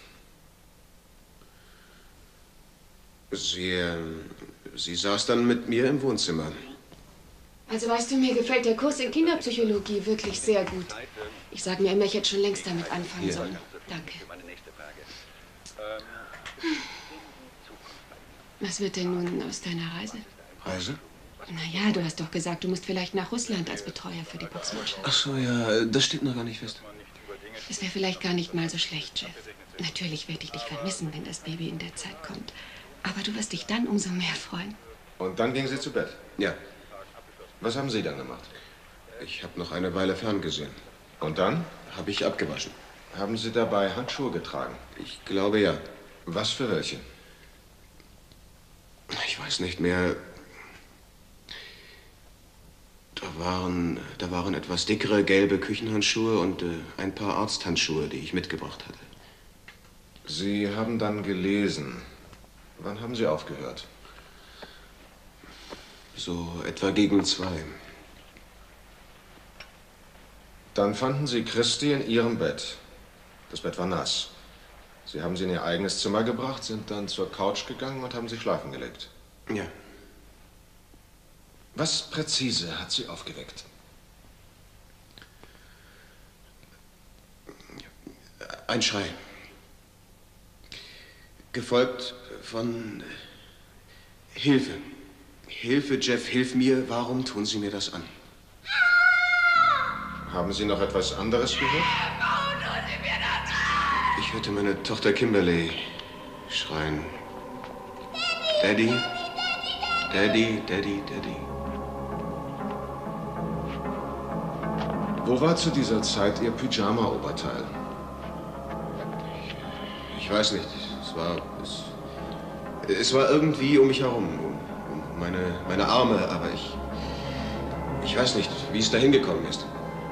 Sie saß dann mit mir im Wohnzimmer. Also weißt du, mir gefällt der Kurs in Kinderpsychologie wirklich sehr gut. Ich sage mir immer, ich hätte schon längst damit anfangen sollen. Danke. Was wird denn nun aus deiner Reise? Reise? Naja, du hast doch gesagt, du musst vielleicht nach Russland als Betreuer für die Boxmannschaft. Ach so, ja, das steht noch gar nicht fest. Es wäre vielleicht gar nicht mal so schlecht, Jeff. Natürlich werde ich dich vermissen, wenn das Baby in der Zeit kommt. Aber du wirst dich dann umso mehr freuen. Und dann ging sie zu Bett? Ja. Was haben Sie dann gemacht? Ich habe noch eine Weile ferngesehen. Und dann? Habe ich abgewaschen. Haben Sie dabei Handschuhe getragen? Ich glaube, ja. Was für welche? Ich weiß nicht mehr. Da waren etwas dickere gelbe Küchenhandschuhe und ein paar Arzthandschuhe, die ich mitgebracht hatte. Sie haben dann gelesen. Wann haben Sie aufgehört? So etwa gegen 2. Dann fanden Sie Christi in ihrem Bett. Das Bett war nass. Sie haben sie in ihr eigenes Zimmer gebracht, sind dann zur Couch gegangen und haben sie schlafen gelegt. Ja. Was präzise hat sie aufgeweckt? Ein Schrei. Gefolgt von Hilfe. Hilfe, Jeff, hilf mir. Warum tun Sie mir das an? Haben Sie noch etwas anderes gehört? Ich hörte meine Tochter Kimberly schreien. Daddy, Daddy, Daddy, Daddy. Wo war zu dieser Zeit Ihr Pyjama-Oberteil? Ich weiß nicht. Es war irgendwie um mich herum. Um meine Arme, aber ich weiß nicht, wie es dahin gekommen ist.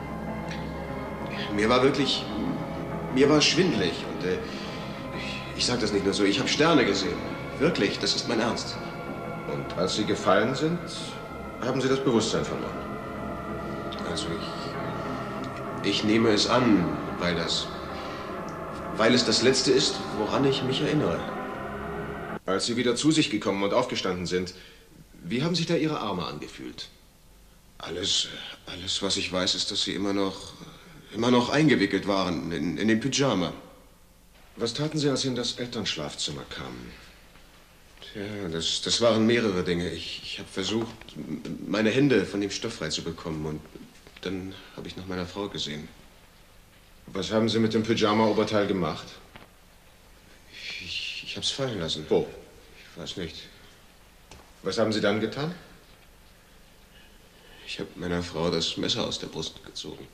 Mir war schwindelig und ich sage das nicht nur so, ich habe Sterne gesehen. Wirklich, das ist mein Ernst. Und als Sie gefallen sind, haben Sie das Bewusstsein verloren? Also ich nehme es an, weil es das Letzte ist, woran ich mich erinnere. Als Sie wieder zu sich gekommen und aufgestanden sind, wie haben sich da Ihre Arme angefühlt? Alles, was ich weiß, ist, dass sie immer noch eingewickelt waren in den Pyjama. Was taten Sie, als Sie in das Elternschlafzimmer kamen? Tja, das waren mehrere Dinge. Ich habe versucht, meine Hände von dem Stoff frei zu bekommen und dann habe ich nach meiner Frau gesehen. Was haben Sie mit dem Pyjama-Oberteil gemacht? Ich habe es fallen lassen. Wo? Ich weiß nicht. Was haben Sie dann getan? Ich habe meiner Frau das Messer aus der Brust gezogen.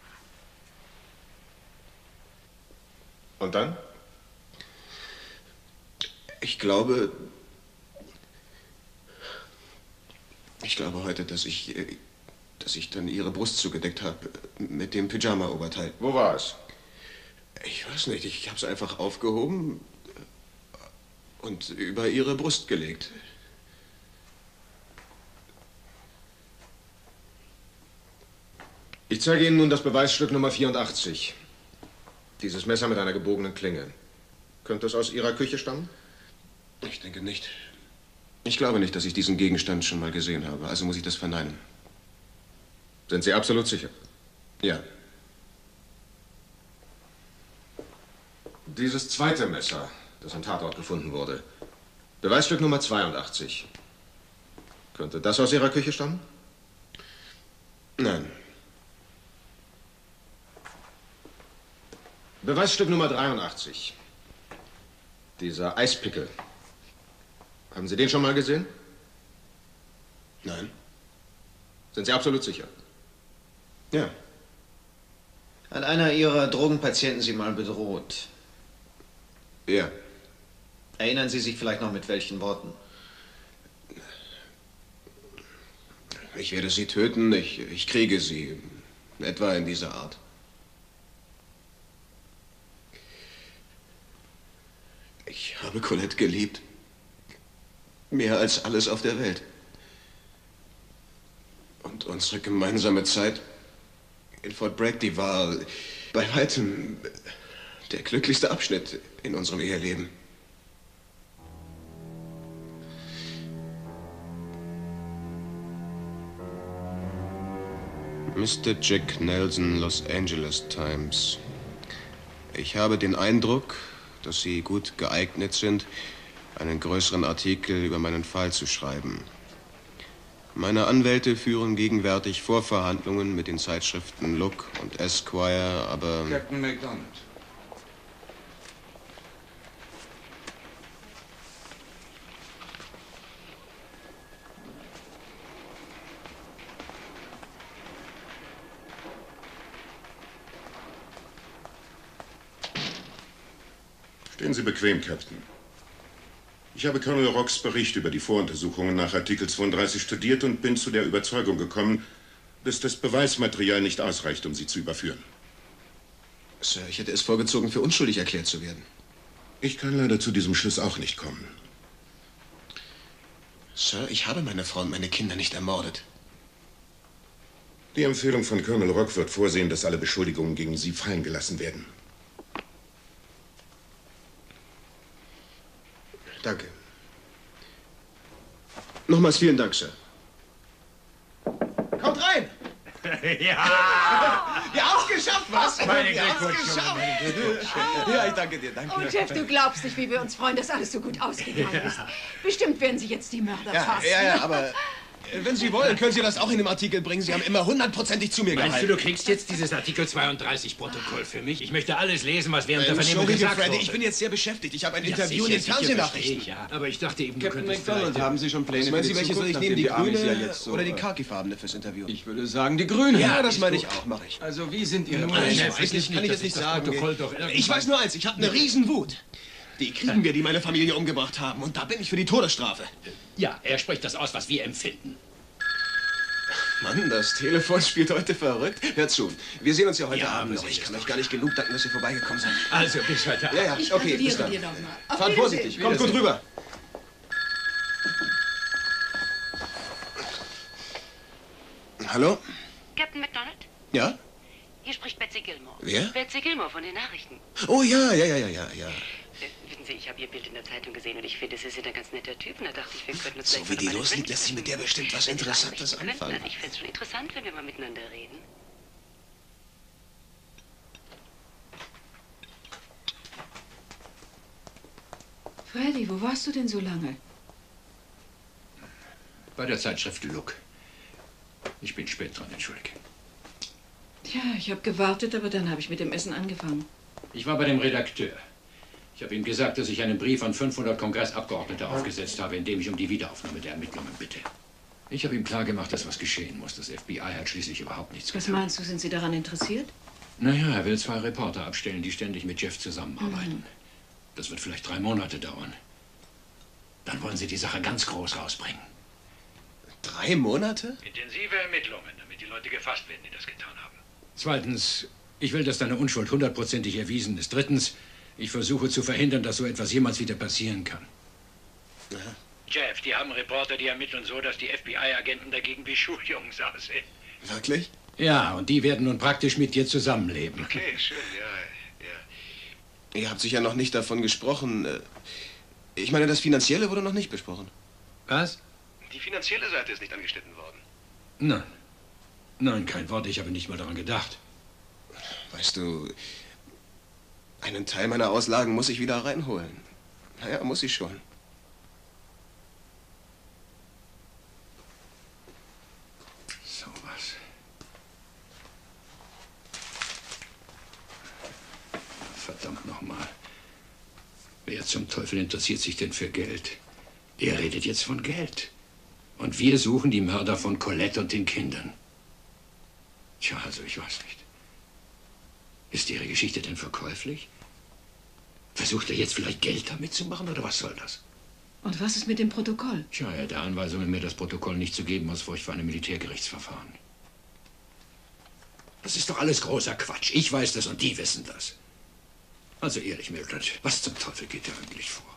Und dann? Ich glaube heute, dass ich dann ihre Brust zugedeckt habe mit dem Pyjama-Oberteil. Wo war es? Ich weiß nicht, ich habe es einfach aufgehoben und über ihre Brust gelegt. Ich zeige Ihnen nun das Beweisstück Nummer 84. Dieses Messer mit einer gebogenen Klinge. Könnte es aus Ihrer Küche stammen? Ich denke nicht. Ich glaube nicht, dass ich diesen Gegenstand schon mal gesehen habe. Also muss ich das verneinen. Sind Sie absolut sicher? Ja. Dieses zweite Messer, das am Tatort gefunden wurde. Beweisstück Nummer 82. Könnte das aus Ihrer Küche stammen? Nein. Beweisstück Nummer 83. Dieser Eispickel. Haben Sie den schon mal gesehen? Nein. Sind Sie absolut sicher? Ja. Hat einer Ihrer Drogenpatienten Sie mal bedroht? Ja. Erinnern Sie sich vielleicht noch mit welchen Worten? Ich werde sie töten, ich kriege sie. Etwa in dieser Art. Ich habe Colette geliebt. Mehr als alles auf der Welt. Und unsere gemeinsame Zeit in Fort Bragg, die war bei weitem der glücklichste Abschnitt in unserem Eheleben. Mr. Jack Nelson, Los Angeles Times. Ich habe den Eindruck, dass Sie gut geeignet sind, einen größeren Artikel über meinen Fall zu schreiben. Meine Anwälte führen gegenwärtig Vorverhandlungen mit den Zeitschriften Look und Esquire, aber... Captain MacDonald. Stehen Sie bequem, Captain. Ich habe Colonel Rocks Bericht über die Voruntersuchungen nach Artikel 32 studiert und bin zu der Überzeugung gekommen, dass das Beweismaterial nicht ausreicht, um Sie zu überführen. Sir, ich hätte es vorgezogen, für unschuldig erklärt zu werden. Ich kann leider zu diesem Schluss auch nicht kommen. Sir, ich habe meine Frau und meine Kinder nicht ermordet. Die Empfehlung von Colonel Rock wird vorsehen, dass alle Beschuldigungen gegen Sie fallen gelassen werden. Danke. Nochmals vielen Dank, Sir. Kommt rein! Ja! Wir haben's geschafft, was? Meine Wir haben's Glückwünsche, geschafft. meine Glückwünsche. Ja, ich danke dir, danke. Oh, Jeff, du glaubst nicht, wie wir uns freuen, dass alles so gut ausgegangen ist. Bestimmt werden Sie jetzt die Mörder fassen. Ja, aber wenn Sie wollen, können Sie das auch in dem Artikel bringen. Sie haben immer hundertprozentig zu mir gehalten. Meinst du, du kriegst jetzt dieses Artikel 32 Protokoll für mich? Ich möchte alles lesen, was während der Vernehmung gesagt Freddy, wurde. ich bin jetzt sehr beschäftigt. Ich habe ein Interview in sicher, den Fernsehnachrichten. Ja. Aber ich dachte eben, Captain du könntest MacDonald, vielleicht... haben Sie schon Pläne Was meinen für Sie, die welche soll ich Zukunft, nehmen? Die nachdem die Amis grüne ja jetzt so, oder die khakifarbene fürs Interview? Ich würde sagen, die grüne. Ja, das meine ich auch, mache ich. Also, wie sind Ihre Kann ich das nicht sagen. Ich weiß nur eins, ich habe eine Riesenwut. Die kriegen wir, die meine Familie umgebracht haben. Und da bin ich für die Todesstrafe. Ja, er spricht das aus, was wir empfinden. Mann, das Telefon spielt heute verrückt. Hört zu, wir sehen uns ja heute Abend noch. Ich kann euch gar nicht genug danken, dass ihr vorbeigekommen seid. Also, bis heute Abend. Ja, ja, okay, bis dann. Fahrt vorsichtig, kommt gut rüber. Hallo? Captain McDonald? Ja? Hier spricht Betsy Gilmore. Wer? Betsy Gilmore von den Nachrichten. Oh, ja. Wissen Sie, ich habe Ihr Bild in der Zeitung gesehen und ich finde, Sie sind ein ganz netter Typ. Und da dachte ich, wir könnten uns... So wie die loslegt, lässt sich mit der bestimmt was Interessantes anfangen. Also ich fände es schon interessant, wenn wir mal miteinander reden. Freddy, wo warst du denn so lange? Bei der Zeitschrift Look. Ich bin spät dran, entschuldige. Tja, ich habe gewartet, aber dann habe ich mit dem Essen angefangen. Ich war bei dem Redakteur. Ich habe ihm gesagt, dass ich einen Brief an 500 Kongressabgeordnete aufgesetzt habe, in dem ich um die Wiederaufnahme der Ermittlungen bitte. Ich habe ihm klargemacht, dass was geschehen muss. Das FBI hat schließlich überhaupt nichts getan. Was meinst du, sind Sie daran interessiert? Naja, er will 2 Reporter abstellen, die ständig mit Jeff zusammenarbeiten. Das wird vielleicht 3 Monate dauern. Dann wollen sie die Sache ganz groß rausbringen. 3 Monate? Intensive Ermittlungen, damit die Leute gefasst werden, die das getan haben. Zweitens, ich will, dass deine Unschuld 100%ig erwiesen ist. Drittens, ich versuche zu verhindern, dass so etwas jemals wieder passieren kann. Aha. Jeff, die haben Reporter, die ermitteln so, dass die FBI-Agenten dagegen wie Schuljungs aussehen. Wirklich? Ja, und die werden nun praktisch mit dir zusammenleben. Okay, schön, ja. Ihr habt sicher noch nicht davon gesprochen. Ich meine, das Finanzielle wurde noch nicht besprochen. Was? Die finanzielle Seite ist nicht angeschnitten worden. Nein. Nein, kein Wort. Ich habe nicht mal daran gedacht. Weißt du, einen Teil meiner Auslagen muss ich wieder reinholen. Naja, muss ich schon. So was. Verdammt nochmal. Wer zum Teufel interessiert sich denn für Geld? Er redet jetzt von Geld. Und wir suchen die Mörder von Colette und den Kindern. Tja, also ich weiß nicht. Ist Ihre Geschichte denn verkäuflich? Versucht er jetzt vielleicht Geld damit zu machen, oder was soll das? Und was ist mit dem Protokoll? Tja, er hat der Anweisung, mir das Protokoll nicht zu geben, aus Furcht vor einem Militärgerichtsverfahren. Das ist doch alles großer Quatsch. Ich weiß das und die wissen das. Also ehrlich, Mildred, was zum Teufel geht da eigentlich vor?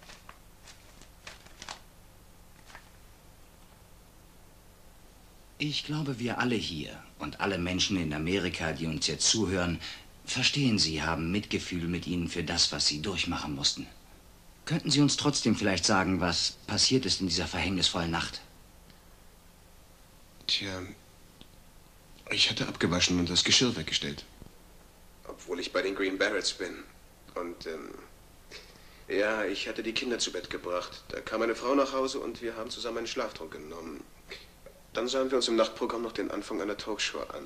Ich glaube, wir alle hier und alle Menschen in Amerika, die uns jetzt zuhören, verstehen Sie, haben Mitgefühl mit Ihnen für das, was Sie durchmachen mussten. Könnten Sie uns trotzdem vielleicht sagen, was passiert ist in dieser verhängnisvollen Nacht? Tja, ich hatte abgewaschen und das Geschirr weggestellt. Obwohl ich bei den Green Berets bin. Und, ja, ich hatte die Kinder zu Bett gebracht. Da kam meine Frau nach Hause und wir haben zusammen einen Schlaftrunk genommen. Dann sahen wir uns im Nachtprogramm noch den Anfang einer Talkshow an.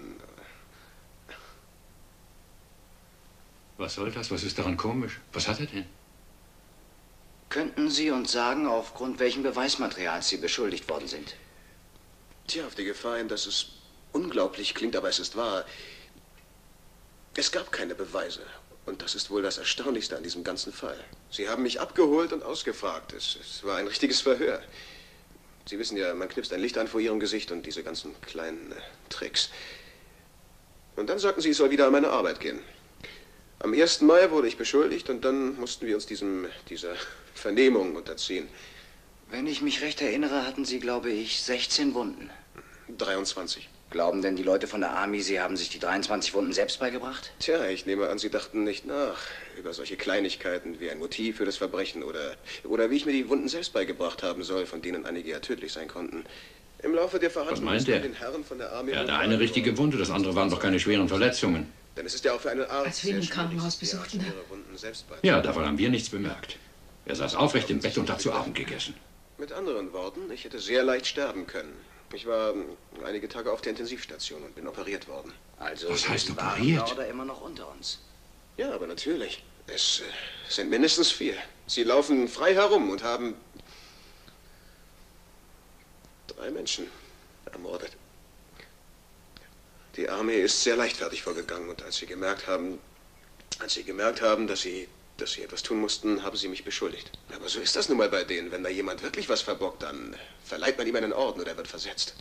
Was soll das? Was ist daran komisch? Was hat er denn? Könnten Sie uns sagen, aufgrund welchen Beweismaterials Sie beschuldigt worden sind? Tja, auf die Gefahr hin, dass es unglaublich klingt, aber es ist wahr. Es gab keine Beweise. Und das ist wohl das Erstaunlichste an diesem ganzen Fall. Sie haben mich abgeholt und ausgefragt. Es war ein richtiges Verhör. Sie wissen ja, man knipst ein Licht an vor Ihrem Gesicht und diese ganzen kleinen Tricks. Und dann sagten Sie, ich soll wieder an meine Arbeit gehen. Am 1. Mai wurde ich beschuldigt und dann mussten wir uns dieser Vernehmung unterziehen. Wenn ich mich recht erinnere, hatten Sie, glaube ich, 16 Wunden. 23. Glauben denn die Leute von der Army, Sie haben sich die 23 Wunden selbst beigebracht? Tja, ich nehme an, Sie dachten nicht nach über solche Kleinigkeiten wie ein Motiv für das Verbrechen oder wie ich mir die Wunden selbst beigebracht haben soll, von denen einige ja tödlich sein konnten. Im Laufe der Verhandlungen Was meint er? den Herren von der Army... Er hatte eine richtige Wunde, das andere waren doch keine schweren Verletzungen. Denn es ist ja auch für einen Arzt... Als wir ihn im Krankenhaus besuchten. Ja, davon haben wir nichts bemerkt. Er saß aufrecht im Bett und hat zu Abend gegessen. Mit anderen Worten, ich hätte sehr leicht sterben können. Ich war einige Tage auf der Intensivstation und bin operiert worden. Also, was heißt Sie operiert? waren Mörder immer noch unter uns. Ja, aber natürlich. Es sind mindestens 4. Sie laufen frei herum und haben 3 Menschen ermordet. Die Armee ist sehr leichtfertig vorgegangen und als sie gemerkt haben, dass Dass Sie etwas tun mussten, haben Sie mich beschuldigt. Aber so ist das nun mal bei denen. Wenn da jemand wirklich was verbockt, dann verleiht man ihm einen Orden oder er wird versetzt.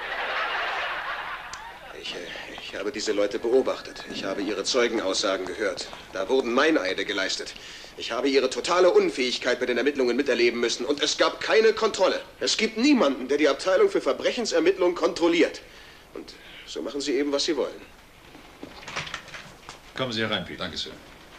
Ich habe diese Leute beobachtet. Ich habe ihre Zeugenaussagen gehört. Da wurden Meineide geleistet. Ich habe ihre totale Unfähigkeit bei den Ermittlungen miterleben müssen. Und es gab keine Kontrolle. Es gibt niemanden, der die Abteilung für Verbrechensermittlung kontrolliert. Und so machen Sie eben, was Sie wollen. Kommen Sie herein, Pete. Danke, Sir.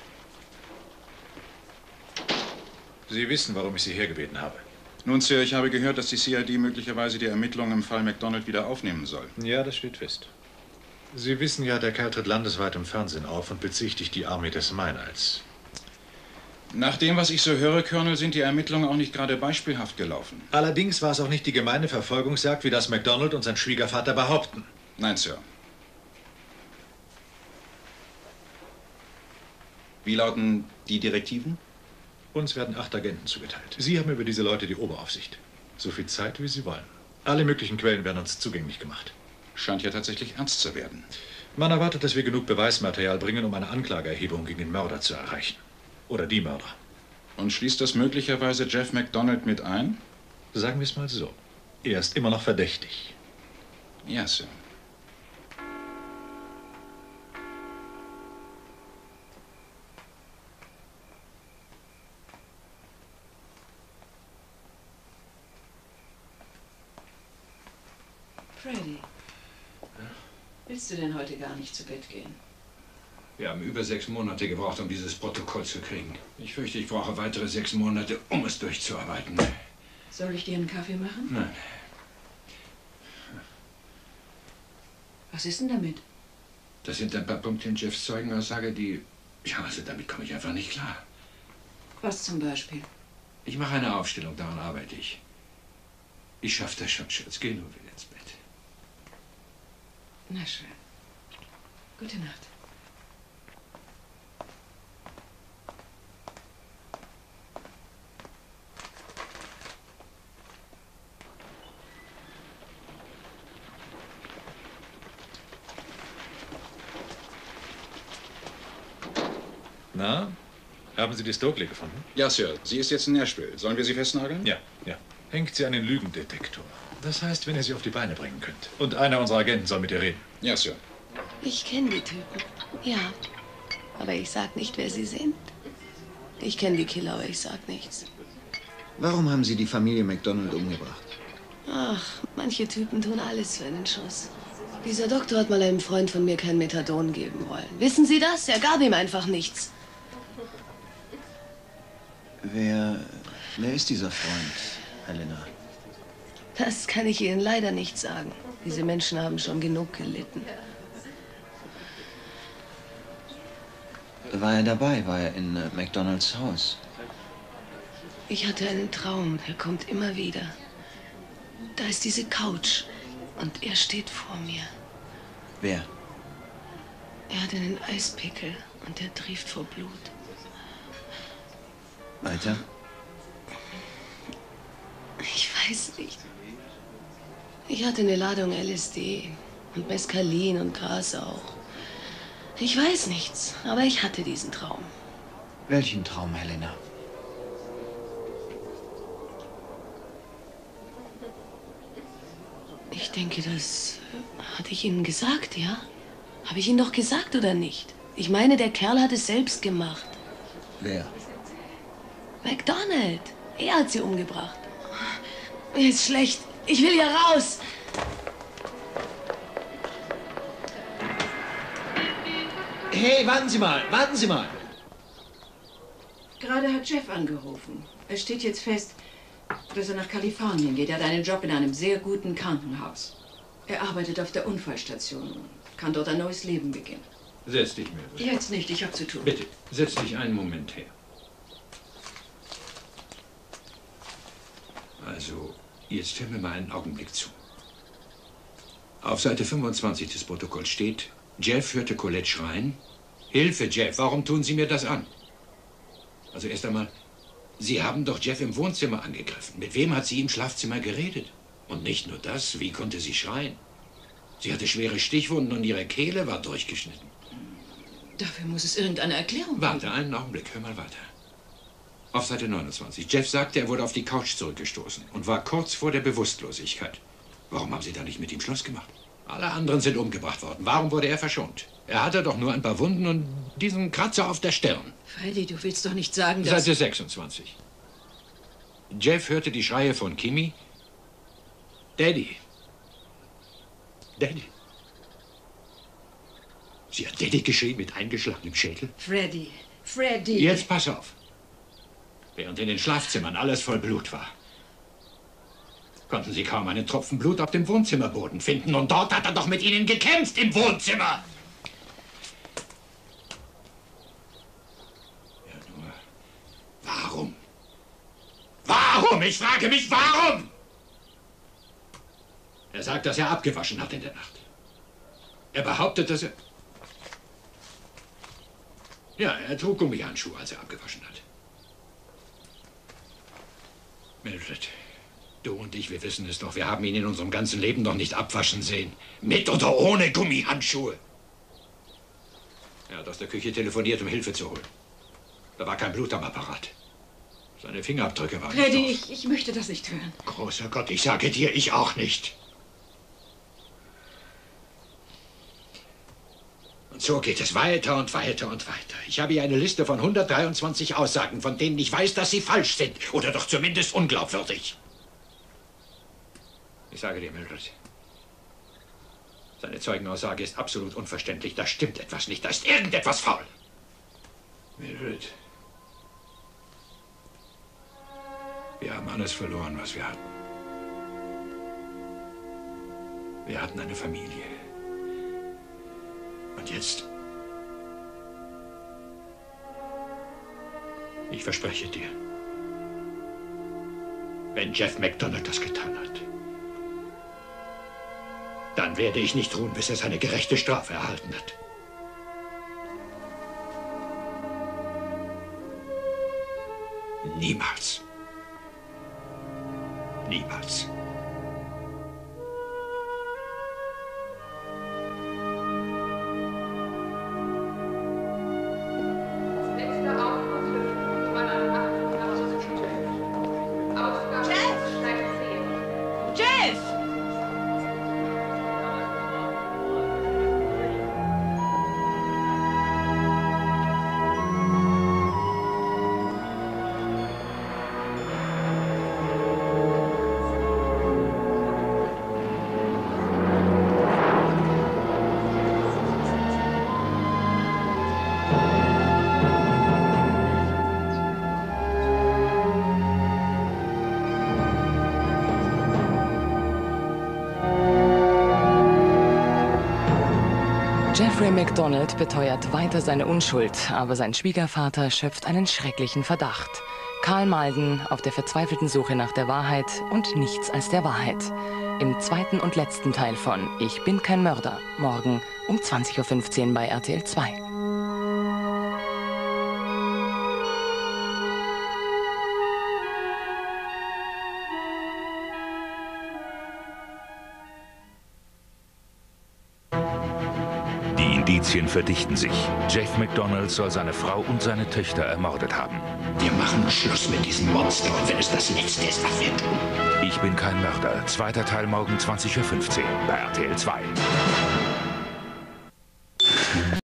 Sie wissen, warum ich Sie hergebeten habe. Nun, Sir, ich habe gehört, dass die CID möglicherweise die Ermittlungen im Fall McDonald wieder aufnehmen soll. Ja, das steht fest. Sie wissen ja, der Kerl tritt landesweit im Fernsehen auf und bezichtigt die Armee des Meineids. Nach dem, was ich so höre, Colonel, sind die Ermittlungen auch nicht gerade beispielhaft gelaufen. Allerdings war es auch nicht die gemeine Verfolgungsjagd, wie das McDonald und sein Schwiegervater behaupten. Nein, Sir. Wie lauten die Direktiven? Uns werden 8 Agenten zugeteilt. Sie haben über diese Leute die Oberaufsicht. So viel Zeit, wie Sie wollen. Alle möglichen Quellen werden uns zugänglich gemacht. Scheint ja tatsächlich ernst zu werden. Man erwartet, dass wir genug Beweismaterial bringen, um eine Anklageerhebung gegen den Mörder zu erreichen. Oder die Mörder. Und schließt das möglicherweise Jeff McDonald mit ein? Sagen wir es mal so. Er ist immer noch verdächtig. Ja, Sir. Freddy, willst du denn heute gar nicht zu Bett gehen? Wir haben über 6 Monate gebraucht, um dieses Protokoll zu kriegen. Ich fürchte, ich brauche weitere 6 Monate, um es durchzuarbeiten. Soll ich dir einen Kaffee machen? Nein. Was ist denn damit? Das sind ein paar Punkte in Jeffs Zeugenaussage, die... Ja, also damit komme ich einfach nicht klar. Was zum Beispiel? Ich mache eine Aufstellung, daran arbeite ich. Ich schaffe das schon, Schatz. Geh nur wieder ins Bett. Na schön. Gute Nacht. Na, haben Sie die Stokely gefunden? Ja, Sir. Sie ist jetzt in Nashville. Sollen wir sie festnageln? Ja. Hängt sie an den Lügendetektor. Das heißt, wenn ihr sie auf die Beine bringen könnt. Und einer unserer Agenten soll mit ihr reden. Ja, Sir. Ich kenne die Typen. Ja. Aber ich sag nicht, wer sie sind. Ich kenne die Killer, aber ich sag nichts. Warum haben Sie die Familie McDonald umgebracht? Ach, manche Typen tun alles für einen Schuss. Dieser Doktor hat mal einem Freund von mir kein Methadon geben wollen. Wissen Sie das? Er gab ihm einfach nichts. Wer ist dieser Freund, Helena? Das kann ich Ihnen leider nicht sagen. Diese Menschen haben schon genug gelitten. War er dabei? War er in McDonalds Haus? Ich hatte einen Traum, der kommt immer wieder. Da ist diese Couch und er steht vor mir. Wer? Er hat einen Eispickel und er trieft vor Blut. Weiter? Ich weiß nicht. Ich hatte eine Ladung LSD und Mescalin und Gras auch. Ich weiß nichts, aber ich hatte diesen Traum. Welchen Traum, Helena? Ich denke, das hatte ich Ihnen gesagt, ja? Habe ich Ihnen doch gesagt, oder nicht? Ich meine, der Kerl hat es selbst gemacht. Wer? McDonald. Er hat sie umgebracht. Mir ist schlecht. Ich will hier raus. Hey, warten Sie mal, warten Sie mal. Gerade hat Jeff angerufen. Es steht jetzt fest, dass er nach Kalifornien geht. Er hat einen Job in einem sehr guten Krankenhaus. Er arbeitet auf der Unfallstation und kann dort ein neues Leben beginnen. Setz dich, Mary. Jetzt nicht, ich habe zu tun. Bitte, setz dich einen Moment her. Also, jetzt hör mir mal einen Augenblick zu. Auf Seite 25 des Protokolls steht, Jeff hörte Colette schreien. Hilfe, Jeff, warum tun Sie mir das an? Also erst einmal, Sie haben doch Jeff im Wohnzimmer angegriffen. Mit wem hat sie im Schlafzimmer geredet? Und nicht nur das, wie konnte sie schreien? Sie hatte schwere Stichwunden und ihre Kehle war durchgeschnitten. Dafür muss es irgendeine Erklärung geben. Warte, einen Augenblick, hör mal weiter. Auf Seite 29. Jeff sagte, er wurde auf die Couch zurückgestoßen und war kurz vor der Bewusstlosigkeit. Warum haben Sie da nicht mit ihm Schluss gemacht? Alle anderen sind umgebracht worden. Warum wurde er verschont? Er hatte doch nur ein paar Wunden und diesen Kratzer auf der Stirn. Freddy, du willst doch nicht sagen, dass... Seite 26. Jeff hörte die Schreie von Kimi. Daddy. Daddy. Sie hat Daddy geschrien mit eingeschlagenem Schädel. Freddy, Freddy. Jetzt pass auf. Während in den Schlafzimmern alles voll Blut war, konnten sie kaum einen Tropfen Blut auf dem Wohnzimmerboden finden. Und dort hat er doch mit ihnen gekämpft, im Wohnzimmer. Ja, nur, warum? Warum? Ich frage mich, warum? Er sagt, dass er abgewaschen hat in der Nacht. Er behauptet, dass er... Ja, er trug Gummihandschuhe, als er abgewaschen hat. Mildred, du und ich, wir wissen es doch. Wir haben ihn in unserem ganzen Leben noch nicht abwaschen sehen. Mit oder ohne Gummihandschuhe. Er hat aus der Küche telefoniert, um Hilfe zu holen. Da war kein Blut am Apparat. Seine Fingerabdrücke waren Freddy, nicht drauf. ich möchte das nicht hören. Großer Gott, ich sage dir, ich auch nicht. Und so geht es weiter und weiter und weiter. Ich habe hier eine Liste von 123 Aussagen, von denen ich weiß, dass sie falsch sind. Oder doch zumindest unglaubwürdig. Ich sage dir, Mildred, seine Zeugenaussage ist absolut unverständlich. Da stimmt etwas nicht, da ist irgendetwas faul. Mildred, wir haben alles verloren, was wir hatten. Wir hatten eine Familie. Und jetzt? Ich verspreche dir, wenn Jeff McDonald das getan hat, dann werde ich nicht ruhen, bis er seine gerechte Strafe erhalten hat. Niemals. Niemals. Jeffrey McDonald beteuert weiter seine Unschuld, aber sein Schwiegervater schöpft einen schrecklichen Verdacht. Karl Malden auf der verzweifelten Suche nach der Wahrheit und nichts als der Wahrheit. Im zweiten und letzten Teil von Ich bin kein Mörder, morgen um 20:15 Uhr bei RTL 2. Die Indizien verdichten sich. Jeff McDonald soll seine Frau und seine Töchter ermordet haben. Wir machen Schluss mit diesem Monster und wenn es das Letzte ist, was wir tun. Ich bin kein Mörder. Zweiter Teil morgen 20:15 Uhr bei RTL 2.